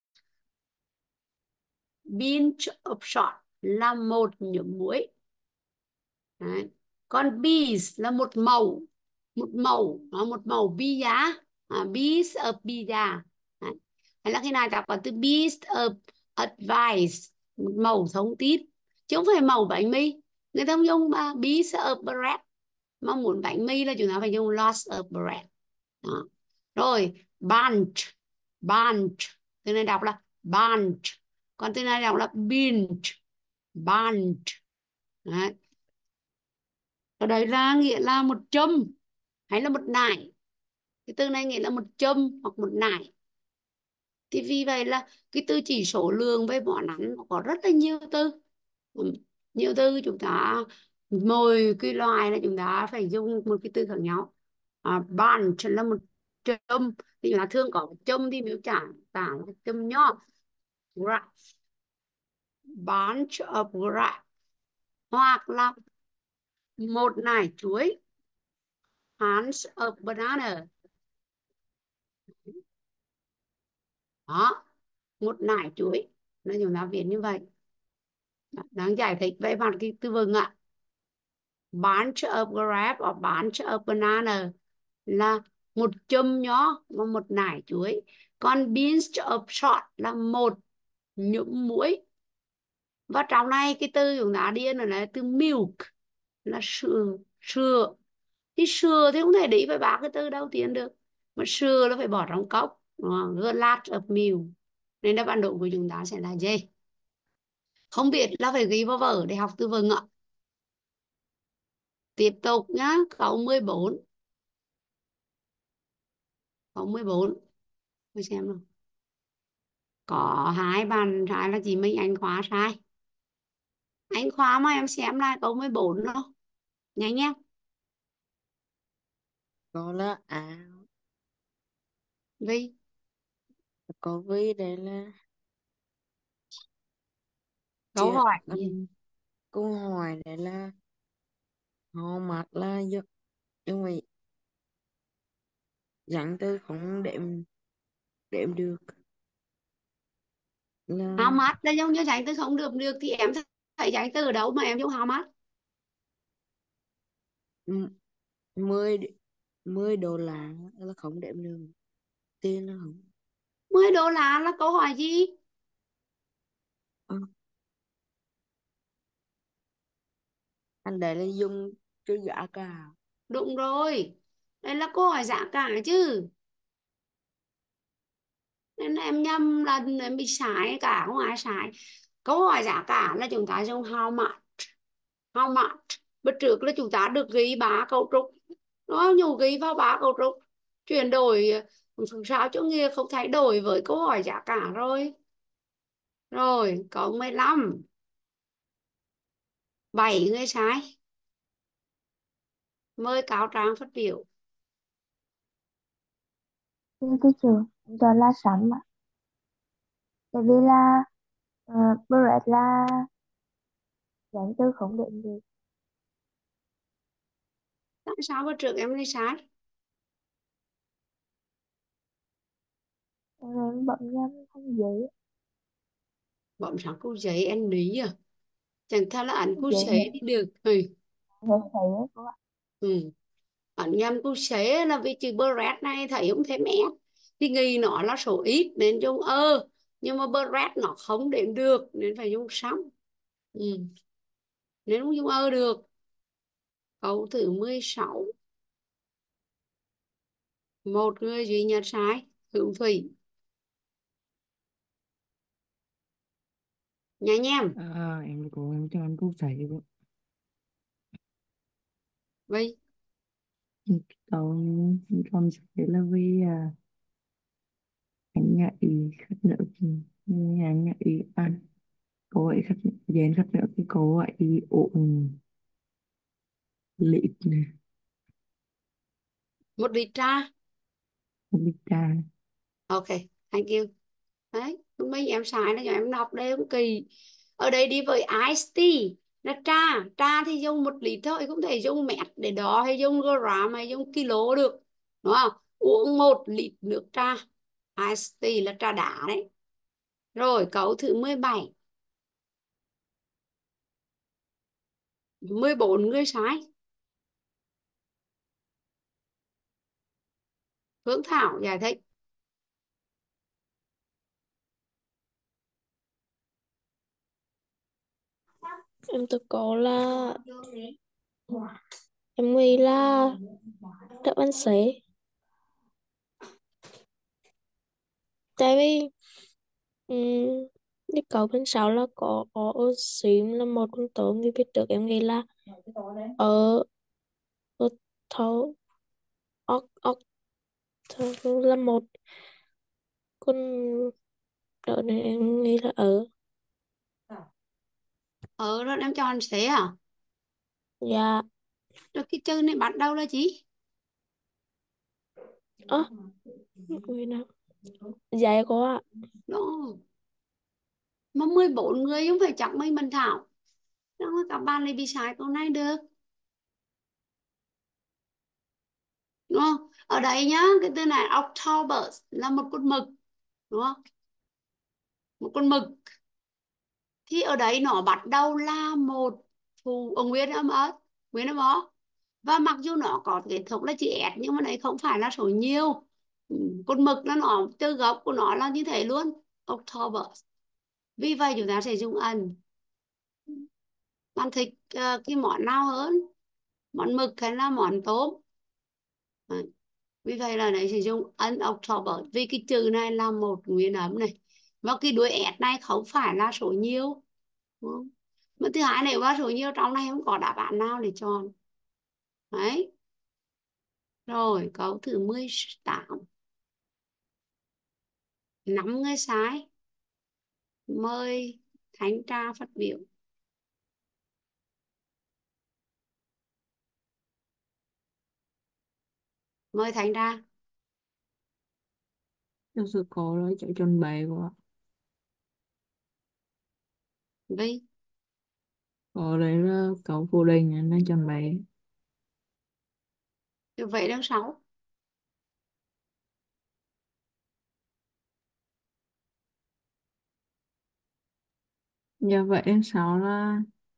Pinch of shot là một nhúm muối. Đấy. Còn bees là một màu, một màu bi giá. Bees of bi giá. Hay là khi này ta có từ bees of advice, một màu thông tin, chứ không phải màu bánh mì. Người ta không dùng bees of bread, mà muốn bánh mì là chúng ta phải dùng lots of bread. Đó. Rồi bunch. Bunch từ này đọc là bunch, còn từ này đọc là binge. Bunch. Đấy. Ở đây là nghĩa là một châm hay là một nải. Cái từ này nghĩa là một châm hoặc một nải. Thì vì vậy là cái từ chỉ số lượng với món ăn nó có rất là nhiều từ. Nhiều từ chúng ta mỗi cái loại là chúng ta phải dùng một cái từ khác nhau. Bunch là một châm, thì chúng ta thường có châm thì miêu tả là châm nho. Grapes. Bunch of grapes. Hoặc là một nải chuối. Bunch of banana. Đó, một nải chuối là chúng ta viết như vậy. Đáng giải thích về mặt cái từ vựng ạ. Bunch of grapes or bunch of banana là một chùm nho và một nải chuối. Còn pinch of salt là một nhúm muối. Và trong này cái từ chúng ta điền là từ milk, là sữa. Sữa thì sữa thì không thể đi với ba cái từ đầu tiên được, mà sữa là phải bỏ trong cốc. Glass of milk. Nên đáp án đúng của chúng ta sẽ là D. Không biết là phải ghi vào vở để học từ vựng ạ. Tiếp tục nhá, câu 14. Câu 14. Tôi xem nào. Có hai bạn sai là chị Minh Anh Khóa sai. Anh Khóa mà em xem lại câu 14 đó. Nhanh nhé. Có là à, Vì có với đây là câu hỏi gì? câu hỏi này là họ mặc là do, nhưng mà dặn từ không đệm đệm được How là much là giống như dành từ không được được thì em thấy dành từ ở đâu mà em dùng how much? 10 $10 là không đệm được, tiền là không. 10 đô la là câu hỏi gì? Ờ, anh đấy là dùng cho giá cả. Đúng rồi. Đây là câu hỏi giá cả chứ. Nên là em nhầm là em bị sai cả, không ai sai. Câu hỏi giá cả là chúng ta dùng how much. How much. Bữa trước là chúng ta được ghi 3 cấu trúc. Nó nhủ ghi vào 3 cấu trúc. Chuyển đổi sao cho nghe không thay đổi với câu hỏi giá cả rồi. Rồi, câu 15. 7 người sai. Mời cáo trạng phát biểu. Thưa teacher, em chọn là sắm ạ. Tại vì là bread là dạng từ không đếm được. Tại sao bữa trước em lại sai? Em bấm nhầm thành giấy. Bấm sang câu giấy em lý à? Chẳng thà là ảnh câu Giấy giấy thì được. Ừ. hết thấy ấy cô ạ. Ừ. Ảnh nhầm câu giấy là vì chữ bread này thấy không thấy mẹ. Thì nghĩ nó là số ít nên dùng nhưng mà bread nó không đếm được nên phải dùng sắm. Ừ. Nên không dùng được. Câu thứ 16. Một người duy nhất sai. Hữu Thủy. Nhanh em. Em cố em cho anh câu giấy vậy. Vậy. Câu con giấy là vì anh ngại khách nữa nhưng anh ngại ăn cô ấy khách dán khách nữa cái cô ấy ổn lịt nè, 1 lít trà. không biết cha. Ok, thank you. Đấy, mấy em xài nó cho em đọc đây cũng kỳ. Ở đây đi với iced tea là trà. Trà thì dùng 1 lít thôi, không thể dùng mét để đo hay dùng gram hay dùng kilo được, đúng không? Uống 1 lít nước trà. Iced tea là trà đá đấy. Rồi câu thứ 17. 14 người sai. Phương Thảo giải thích. Em tự có là em nghĩ là đáp án C. Tại vì cái cấu bên sau là có oxy là một con tôm, vì biết được em nghĩ là ở ở thấu ốc ốc thấu là một con, đỡ nên em nghĩ là ở. Rồi em chọn C à? Dạ. Rồi cái chữ này bắt đầu là gì? Người nào dạ có ạ. Đó. Mà 14 người không phải chẳng mấy mình Thảo. Đâu có các bạn này bị sai câu này được. Đúng không? Ở đây nhá, cái từ này October là một con mực, đúng không? Một con mực. Thì ở đấy nó bắt đầu là một nguyên âm ớt, nguyên âm ó. Và mặc dù nó có kết thúc là chữ S nhưng mà đấy không phải là số nhiều. Con mực nó từ gốc của nó là như thế luôn. October. Vì vậy chúng ta sẽ dùng ân. Bạn thích cái món nào hơn? Món mực hay là món tôm? Đấy. Vì vậy là đấy sử dụng an October vì cái chữ này là một nguyên âm này và cái đuôi S này không phải là số nhiều, đúng không? Mà thứ hai nếu mà số nhiều trong này không có đáp án nào để chọn. Đấy. Rồi câu thứ 18. 5 người sai. Mời Thanh Tra phát biểu. Mời Thanh Tra. Thực sự có rồi chạy tròn bè quá. Vì Có đấy là cậu phụ đình nó tròn bè. như vậy đâu 6. Như vậy em sao là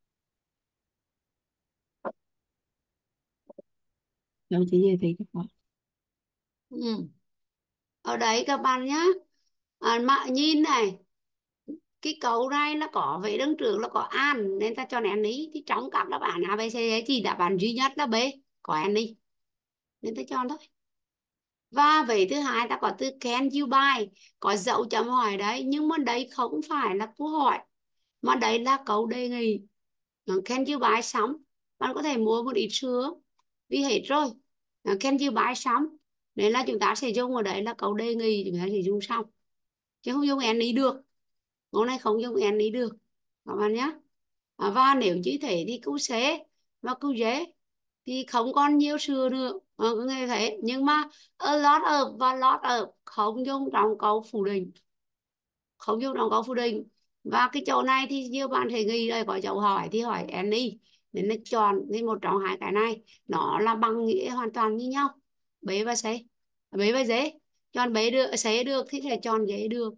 đâu chỉ về thì các bạn. Ừ. Ở đấy các bạn nhá, mà nhìn này, cái câu này là có về đằng trước là có an nên ta cho nén ý, thì trong các đáp án A B C ấy chỉ đáp án duy nhất là B, có an đi nên ta chọn thôi. Và về thứ hai ta có từ can you buy, có dấu chấm hỏi đấy nhưng mà đấy không phải là câu hỏi mà đấy là câu đề nghị. Can you buy some, bạn có thể mua một ít sữa vì hết rồi. Can you buy some, nên là chúng ta sẽ dùng ở đấy là câu đề nghị, chúng ta sẽ dùng xong chứ không dùng any được. Câu này không dùng any được các bạn nhé. Và nếu như thế thì câu C và câu D thì không còn nhiều sữa nữa, có nghe thế. Nhưng mà a lot of và lot of không dùng trong câu phủ định, không dùng trong câu phủ định. Và cái chỗ này thì nhiều bạn sẽ nghĩ đây, có cháu hỏi thì hỏi any, nên là chọn thì một trong hai cái này nó là bằng nghĩa hoàn toàn như nhau, B và C, B và D. Chọn B được, C được thì sẽ chọn D được.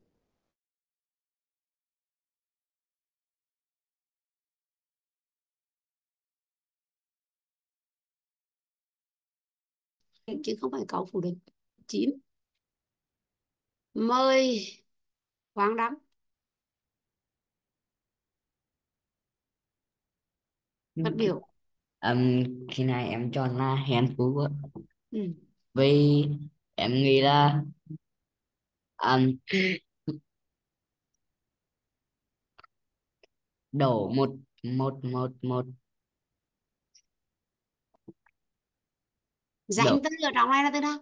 Chứ không phải câu phủ định. 9. Mời Quang Đăng phát biểu. Khi này em chọn là handful á. Ừ. Vì em nghĩ là um, đổ một một một một đổ Danh từ ở trong này là từ nào?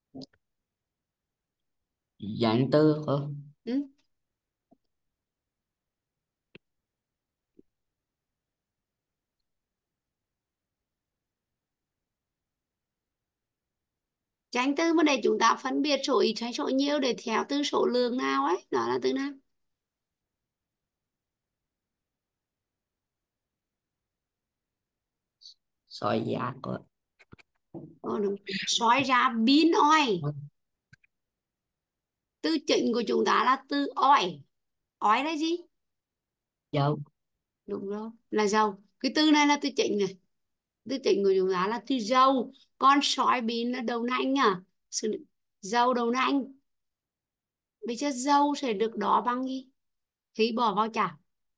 dán từ không? Ừ. Danh từ mà để chúng ta phân biệt số ít hay số nhiều để theo từ số lượng nào ấy, đó là từ nào? Soi giá của Đúng. Soi ra pin oi. Từ chính của chúng ta là từ oi. Oi là gì? dấu. Đúng rồi, là dầu. Cái từ này là từ chính này. Từ chính của chúng ta là từ dầu. Còn soi pin là đậu nành à. Dầu đậu nành. Bây giờ dầu sẽ được đo bằng gì? Khi bỏ vào chảo.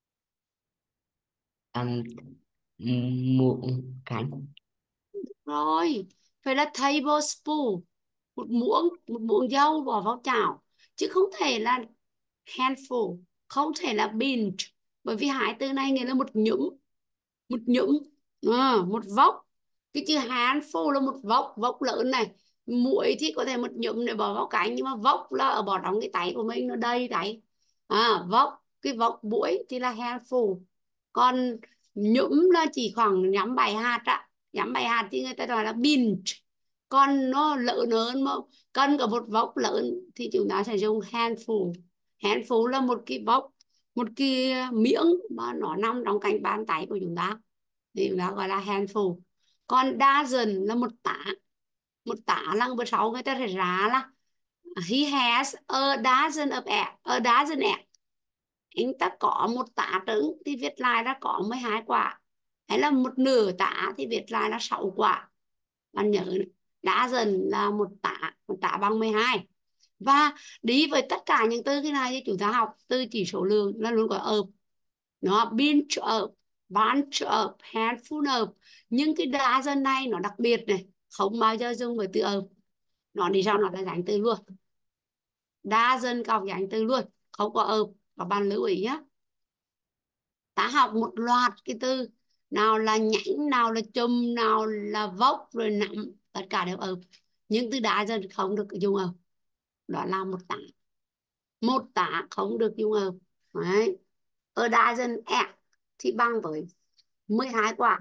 um, muỗng cánh. Rồi, phải là tablespoon, một muỗng dầu bỏ vào chảo, chứ không thể là handful, không thể là pinch, bởi vì hai từ này nghĩa là một nhúm, một nhúm, một vốc. Cái chữ handful là một vốc, vốc lớn này. Muỗng thì có thể một nhúm để bỏ vào cánh, nhưng mà vốc là ở bỏ trong cái tay của mình, nó đầy tay. Vốc, cái vốc muỗng thì là handful. Còn nhúm là chỉ khoảng nhắm 7 hạt ạ, nhắm 7 hạt thì người ta gọi là pinch. Còn nó lớn hơn mà cần cả một vốc lớn thì chúng ta sẽ dùng handful. Handful là một cái vốc, một cái miếng mà nó nằm trong cánh bàn tay của chúng ta thì chúng ta gọi là handful. Còn dozen là một tả. Một tả là bữa sau người ta sẽ ra là he has a dozen of egg, a dozen egg. Anh ta có một tả trứng thì viết lại là có 12 quả, hay là một nửa tả thì viết lại là 6 quả. Bạn nhớ đa dần là một tả bằng 12. Và đi với tất cả những từ cái này thì chúng ta học từ chỉ số lượng là luôn có ợp. Nó pinch up, bunch up, handful up. Nhưng cái đa dần này nó đặc biệt này, không bao giờ dùng với từ ợp. Nó đi sau nó là dành từ luôn. Đa dần cọc dành từ luôn, không có ợp. Các bạn lưu ý nhé. Ta học một loạt cái từ, nào là nhánh, nào là chùm, nào là vốc, rồi nặng, tất cả đều ợp. Nhưng từ đa dần không được dùng ợp. Đó là một tả. Một tả không được dùng ợp. Đấy. Ở đa dần ẹ thì bằng với 12 quả,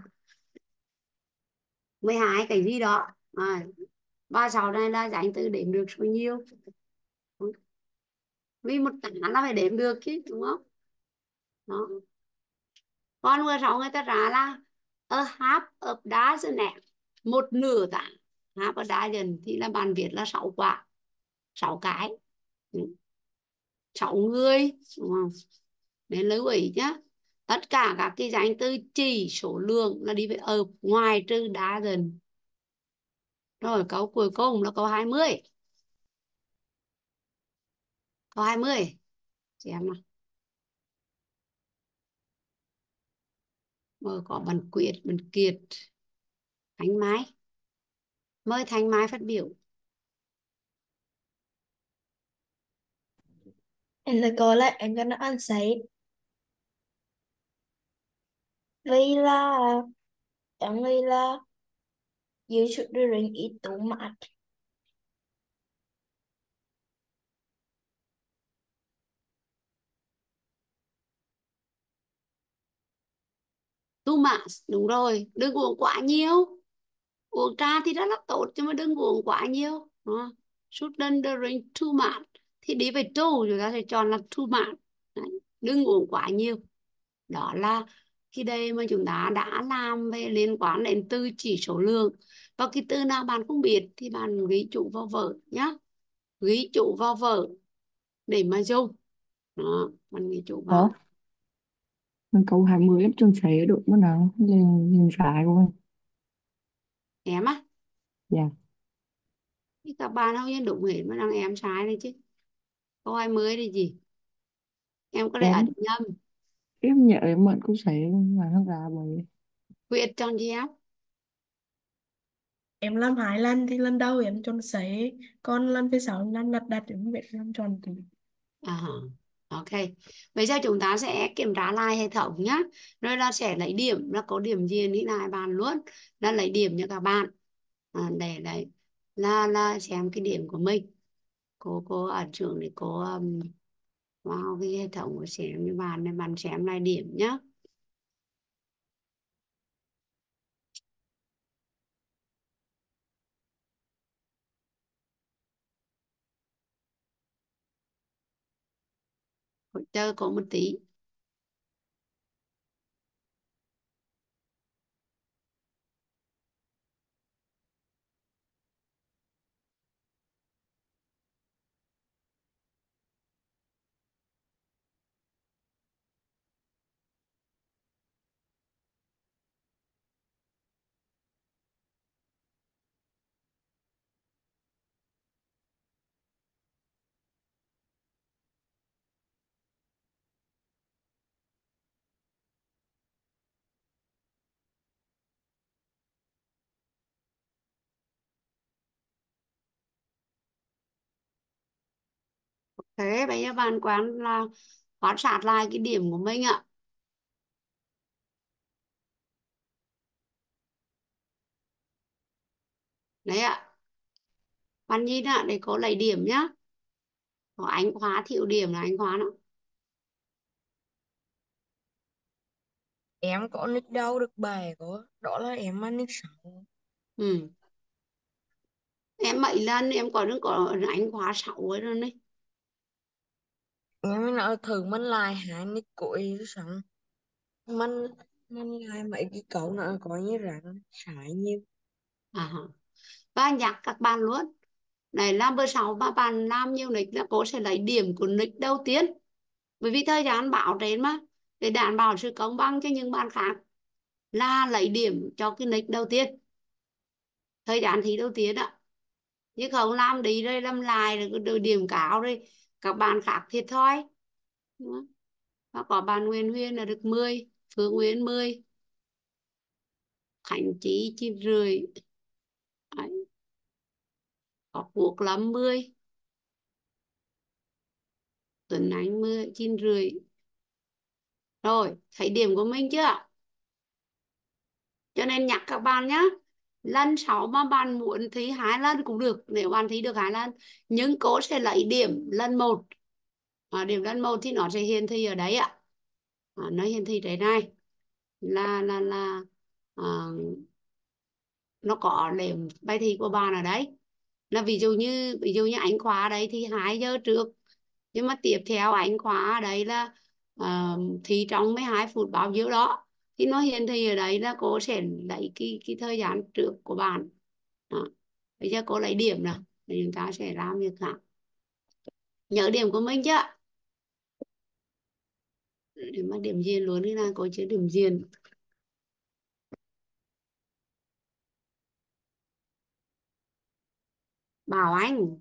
12 cái gì đó. Và sau này là dành từ đếm được số nhiều, vì một tả là phải đếm được chứ, đúng không? Đó. Còn vừa sau người ta trả là a half of dozen egg, một nửa tả. Half a dozen thì là bạn viết là 6 quả, 6 cái, 6 người, đúng không? Nên lưu ý nhá. Tất cả các cái danh từ chỉ số lượng là đi với ợp, ngoài trừ dozen. Rồi câu cuối cùng là câu 20. Câu 20 chị em nào. Có Văn Quyết, Văn Kiệt, Thanh Mai. Mời Thanh Mai phát biểu. Em thấy cô là em cho nó ăn sấy. Vì là em nghĩ là you should drink it too much. Too much, đúng rồi, đừng uống quá nhiều. Uống trà thì rất là tốt nhưng mà đừng uống quá nhiều. Shouldn't drink too much. Thì đi về trù chúng ta sẽ chọn là too much. Đấy. Đừng uống quá nhiều. Đó là cái đề mà chúng ta đã làm về liên quan đến từ chỉ số lượng. Và cái từ nào bạn không biết thì bạn ghi chú vào vở nhá. Ghi chú vào vở để mà dùng. Đó, bạn ghi chú Ủa, vào. mình câu 20 em chôn sẻ được mới nào lên trái của mình. Em á, Dạ. thì các bạn hầu như đúng hết mà đang em sai đấy chứ. Câu 20 là gì? Em có thể ẩn em nhầm. em nhớ em mượn câu sẻ mà nó ra bởi Quyết chọn gì em? Em làm 2 lần thì lần đầu em chọn sấy, còn lần thứ 6 em làm lật đật em không biết làm chọn gì. À, ok. Bây giờ chúng ta sẽ kiểm tra lại hệ thống nhá. Rồi là sẽ lấy điểm, là có điểm gì như này bạn luôn. Là lấy điểm cho các bạn. Để đấy là xem cái điểm của mình. Cô ở trường để cô vào cái hệ thống của xem như bạn để bạn xem lại điểm nhá. Chờ có một tí. Thế bây giờ bạn quan sát lại cái điểm của mình ạ. Đấy ạ. Bạn nhìn ạ, để cô lấy điểm nhá. Có anh khóa thiệu điểm là anh khóa nó. Em có nick đâu được bài có, đó là em ăn nick 6. Ừ. Em mấy lần em có anh khóa 6 rồi đấy. Em mới nói thử mình lại hai nick cuối xong mình mình lại mấy cái cậu nó có như rắn sải nhiều. À, hả. Và nhắc các bạn luôn. Này là bữa sau mà bạn làm nhiều nick là cô sẽ lấy điểm của nick đầu tiên. Bởi vì thời gian bảo trên mà. Để đảm bảo sự công bằng cho những bạn khác. Là lấy điểm cho cái nick đầu tiên. Thời gian thi đầu tiên ạ. Chứ không làm đi rồi làm lại rồi được điểm cao rồi. Các bạn khác thiệt thôi. Đúng không? Và có bạn Nguyên Huyên là được 10, Phương Nguyên 10, Khánh Chí 9,5. Đấy. Có Quốc Lâm 10, Tuấn Anh 10, 9,5. Rồi, thấy điểm của mình chưa? Cho nên nhắc các bạn nhé. Lần sau mà bạn muốn thi 2 lần cũng được. Nếu bạn thi được 2 lần. Nhưng cô sẽ lấy điểm lần một. Điểm lần một thì nó sẽ hiển thị ở đấy ạ. Nó hiển thị đấy này. Là à, nó có điểm bài thi của bạn ở đấy. Là ví dụ như anh khóa đấy thì 2 giờ trước, nhưng mà tiếp theo anh khóa ở đấy là thi trong 12 phút bao nhiêu đó, thì nó hiển thị ở đấy là cô sẽ lấy cái thời gian trước của bạn. Đó. Bây giờ cô lấy điểm nào thì chúng ta sẽ làm việc khác. Nhớ điểm của mình chưa? Để mà điểm diện luôn đi là cô chưa điểm diện. Bảo anh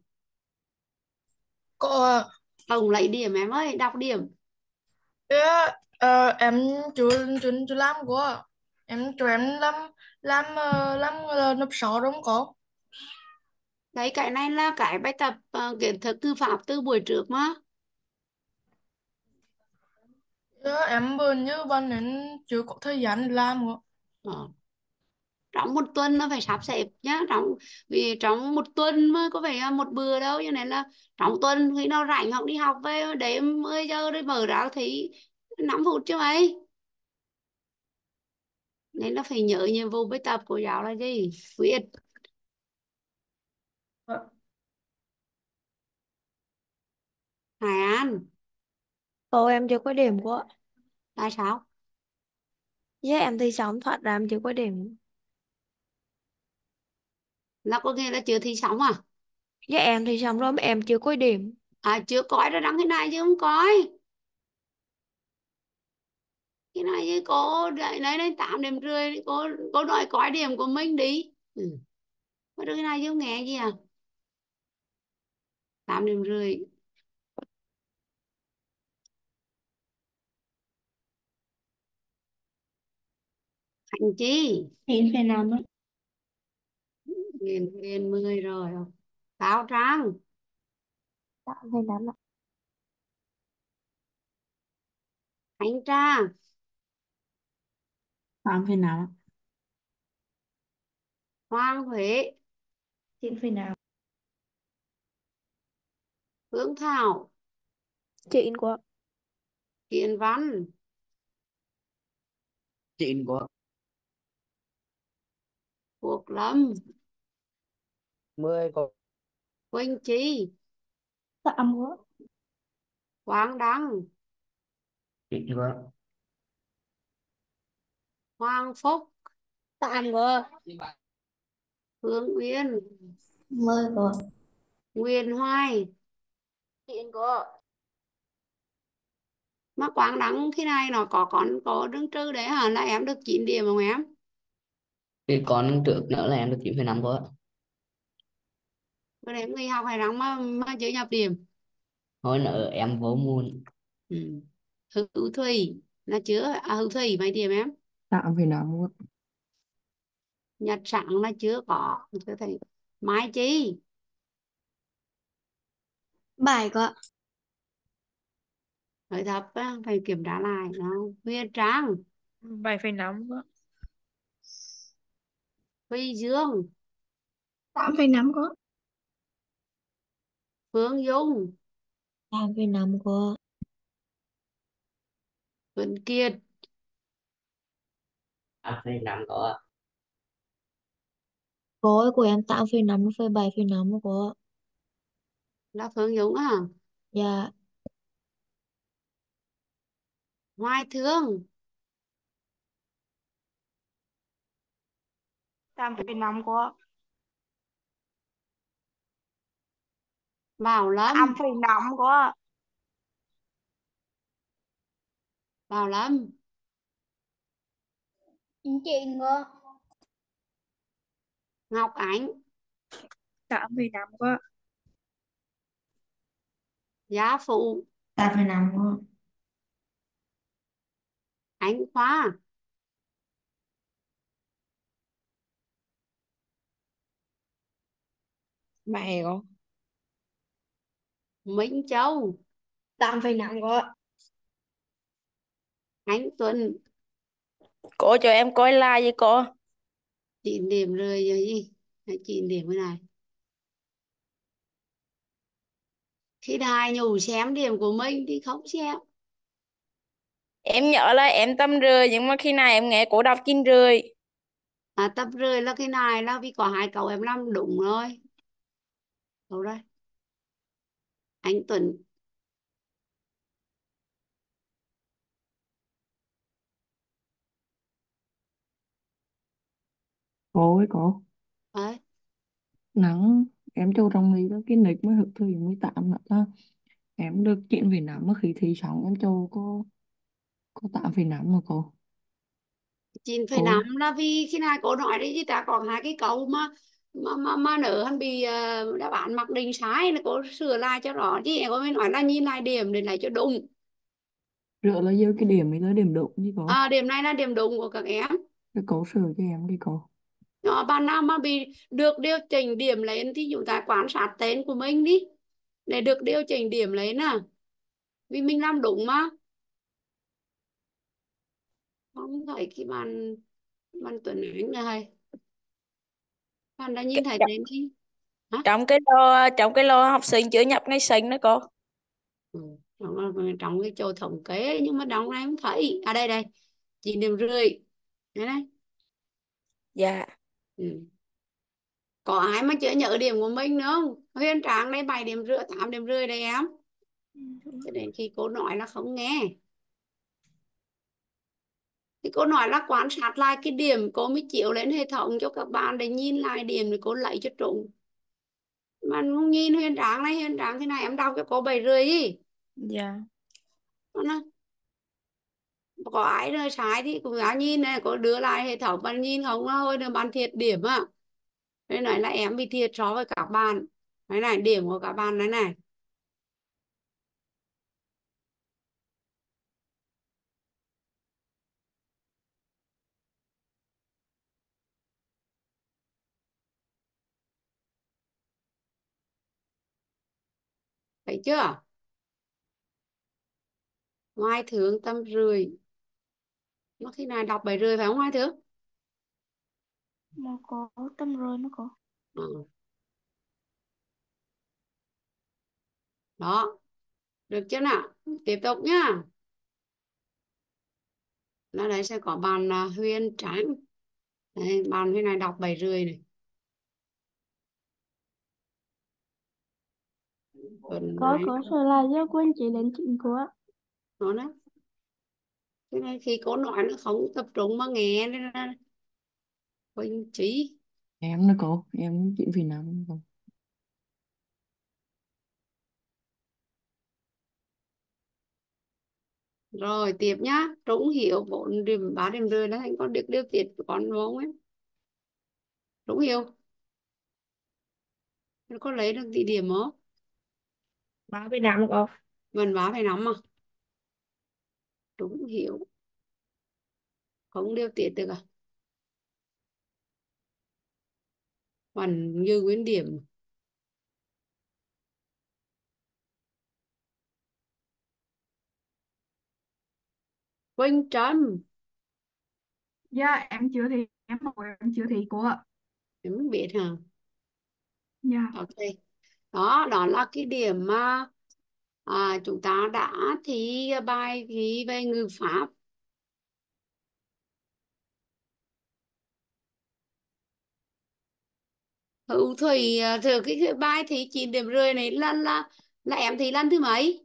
Có ông lấy điểm em ơi, đọc điểm. em chưa chưa chưa làm quá. Em cho em làm lớp 6 đúng không có? Đấy, cái này là cái bài tập kiến thức thư pháp từ buổi trước mà. Em bận như bạn nên chưa có thời gian để làm nữa. Ờ. Trong một tuần nó phải sắp xếp nhá, vì trong một tuần mới có phải là một bữa đâu, cho nên là trong tuần khi nào rảnh học đi học về đêm 10 giờ rồi mở ra thì 5 phút chứ mấy. nên nó phải nhớ nhiệm vụ bài tập của giáo là gì, viết. Hải An. Cô em chưa có điểm cô ạ. Tại sao? Với em thi xong thoát ra em chưa có điểm. Là có nghĩa là chưa thi xong à? Với em thi xong rồi mà em chưa có điểm. À chưa coi ra đăng cái này chứ không coi. Cái này chứ cô lấy lên 8,5 điểm, cô nói coi điểm của mình đi. Có được cái này chứ không nghe gì à? 8,5 điểm. Hạnh chi? 9,5 á. Huyền 10 rồi. Cao Trang? 8,5 ạ. Khánh Trang? 8,5. Hoàng Huế? 9,5. Phương Thảo? 9 của. Kiến Văn? 9 của. Quốc Lâm? 10 của. Quỳnh Chi? 8 của. Quang Đăng? 9 của. Hoàng Phúc? 8 của. Hương Uyên? 10 của. Nguyên Hoài? 9 của. Mà Quang Đăng khi này nó có đứng trừ đấy hả, là em được 9 điểm không em? Cái con trước nữa là em được 9,5 của. Bữa đấy em nghỉ học hay răng mà chưa nhập điểm. Hồi nữa em vô môn. Ừ. Hữu Thủy là chưa, Hữu Thủy mấy điểm em? 8,5 của. Nhật Sáng là chưa có, chưa thấy. Mai Chi? 7 của. Hơi thấp á, phải kiểm tra lại nào. Huyền Trang? 7,5 của. Huy Dương? 8,5 của. Phương Dung? 8,5 của. Tuấn Kiệt? 8,5 của. Có của em 8,5 với 7,5 của. Là Phương Dung á? Dạ. Hoài Thương? 8,5 của. Bảo Lâm? 8,5 của. Bảo Lâm? 9 của. Ngọc Ánh? 8,5 của. Giá Phụ? 8,5 của. Ánh Khoa? Mẹ con. Minh Châu? 8,5 của. Ánh Tuấn? Cô cho em coi like với cô. 9 điểm rồi giờ gì? 9 điểm cái này. Khi đài nhủ xem điểm của mình thì không xem. Em nhớ là em 8,5 nhưng mà khi này em nghe cô đọc 9,5. Tập rơi là cái này là vì có hai cậu em làm đúng rồi. Đâu đây? Anh Tuấn? Cô ấy có Đấy. nắng em châu trong lý đó cái nick mới hợp thời 18 nữa là em được 9,5 mà khi thi xong em châu có 8,5 mà cô. 9,5 Cô là vì khi này cô nói đấy chứ ta còn hai cái câu mà nở hắn bị đáp án mặc định sai là cô sửa lại cho rõ chứ em có mới nói là nhìn lại điểm để lại cho đúng. rửa là dư cái điểm ấy là điểm đúng chứ cô. Điểm này là điểm đúng của các em. Cái cô sửa cho em đi cô. Bạn nào mà bị được điều chỉnh điểm lên thì chúng ta quan sát tên của mình đi để được điều chỉnh điểm lên à, vì mình làm đúng mà. Không thấy cái bạn bạn Tuấn Anh này, bạn đã nhìn thấy tên đi hả? Trong cái lô học sinh chưa nhập ngay sinh nữa cô. Ừ. Trong cái chỗ thống kê nhưng mà trong này không thấy, đây đây 9,5 điểm. Đây này. Dạ. Ừ. Có ai mà chưa nhớ điểm của mình nữa không? Huyền Trang đây 7 điểm rưỡi, 8 điểm rưỡi đây em. Cho đến khi cô nói là không nghe. Thì cô nói là quan sát lại cái điểm, cô mới chiếu lên hệ thống cho các bạn để nhìn lại điểm để cô lấy cho trúng. Mà không nhìn Huyền Trang này, Huyền Trang thế này em đọc cho cô 7 rưỡi đi. Dạ. Nó có ai rồi sai thì cũng đã nhìn này, cô đưa lại hệ thống bạn nhìn không là thôi bạn thiệt điểm á. Đây này là em bị thiệt so với các bạn. Đây này điểm của các bạn này này. Thấy chưa? Ngoài Thương tâm rưỡi. Nó khi nào đọc 7 rưỡi phải không Ngoài Thương? Mà có tâm rồi nó có. Ừ. Đó. Được chưa nào? Tiếp tục nhá. Nó đấy sẽ có bạn Huyền Tráng. Đấy, bạn Huyền này đọc 7 rưỡi này. Tuần này Có sửa lại do quên chỉ đến chính của. nó đó. Thế nên khi cô nói nó không tập trung mà nghe nên là Quỳnh Trí. Em nữa cô, em 9,5 cô. Rồi tiếp nhá. Trúng Hiểu 4 điểm 3 điểm rưỡi là thành con được điều tiết của con đúng không ấy? Trúng Hiểu. Nó có lấy được tỷ điểm không? 3,5 cô. Gần 3,5 mà. Trúng Hiểu. Không điều tiết được à? Còn như nguyên điểm. Quỳnh Trâm. Dạ em chưa thì em chưa thì cô ạ. Em không biết hả? Dạ. Ok. Đó, đó là cái điểm mà chúng ta đã thi bài thi về ngữ pháp. Hữu Thủy thừa cái bài thi 9 điểm rưỡi này là em thi lần thứ mấy?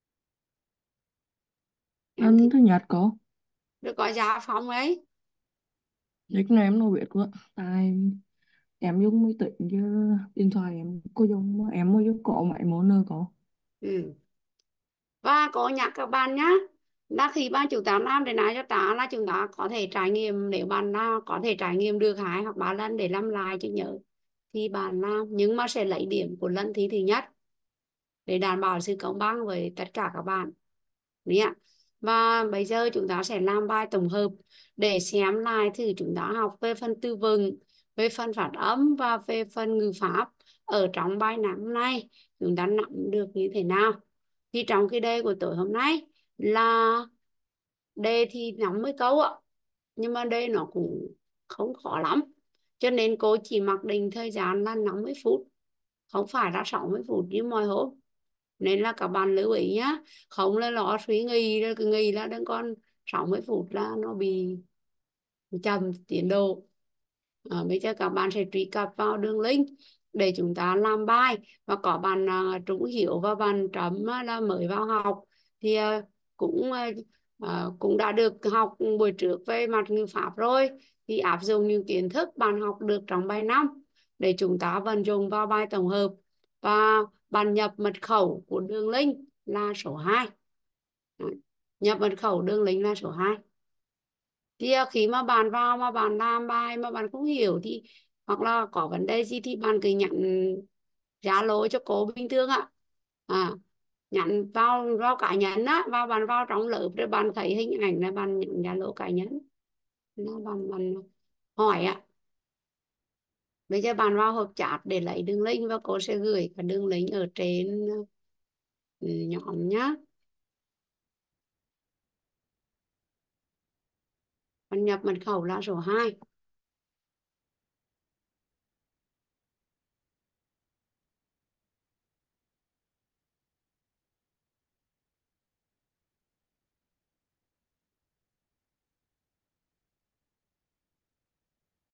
Em thi Lần thứ nhất cô. được có giá phòng ấy. Lịch này em đâu biết cô ạ. Tại em dùng máy tính chứ điện thoại em có dùng, em mới dùng có máy món nữa cô. Ừ. Và có nhắc các bạn nhá, là khi bạn chúng ta làm thế này cho ta là chúng ta có thể trải nghiệm, nếu bạn nào có thể trải nghiệm được 2 hoặc 3 lần để làm lại cho nhớ thì bạn làm, nhưng mà sẽ lấy điểm của lần thi thứ nhất để đảm bảo sự công bằng với tất cả các bạn nhé. Và bây giờ chúng ta sẽ làm bài tổng hợp để xem lại thử chúng ta học về phần từ vựng, về phần phát âm và về phần ngữ pháp ở trong bài năm nay chúng ta nắm được như thế nào. Thì trong cái đề của tối hôm nay là đề thì 50 câu ạ, nhưng mà đề nó cũng không khó lắm, cho nên cô chỉ mặc định thời gian là 50 phút, không phải là 60 phút như mọi hôm. Nên là các bạn lưu ý nhá, không là lo suy nghĩ rồi cứ nghĩ là đang còn 60 phút là nó bị chậm tiến độ. Bây giờ các bạn sẽ truy cập vào đường link để chúng ta làm bài, và có bạn Trúng Hiểu và bạn Trâm là mới vào học thì cũng cũng đã được học buổi trước về mặt ngữ pháp rồi, thì áp dụng những kiến thức bạn học được trong bài năm để chúng ta vận dụng vào bài tổng hợp, và bạn nhập mật khẩu của đường link là số 2. Đấy. Nhập mật khẩu đường link là số 2. Thì khi mà bạn vào mà bạn làm bài mà bạn không hiểu thì hoặc là có vấn đề gì thì bạn cứ nhắn Zalo cho cô bình thường ạ. À, nhắn vào vào cá nhân á, bạn vào trong lớp rồi bạn thấy hình ảnh là bạn nhắn Zalo cá nhân, là bạn hỏi ạ. Bây giờ bạn vào hộp chat để lấy đường link và cô sẽ gửi cả đường link ở trên nhóm nhá. Bạn nhập mật khẩu là số 2.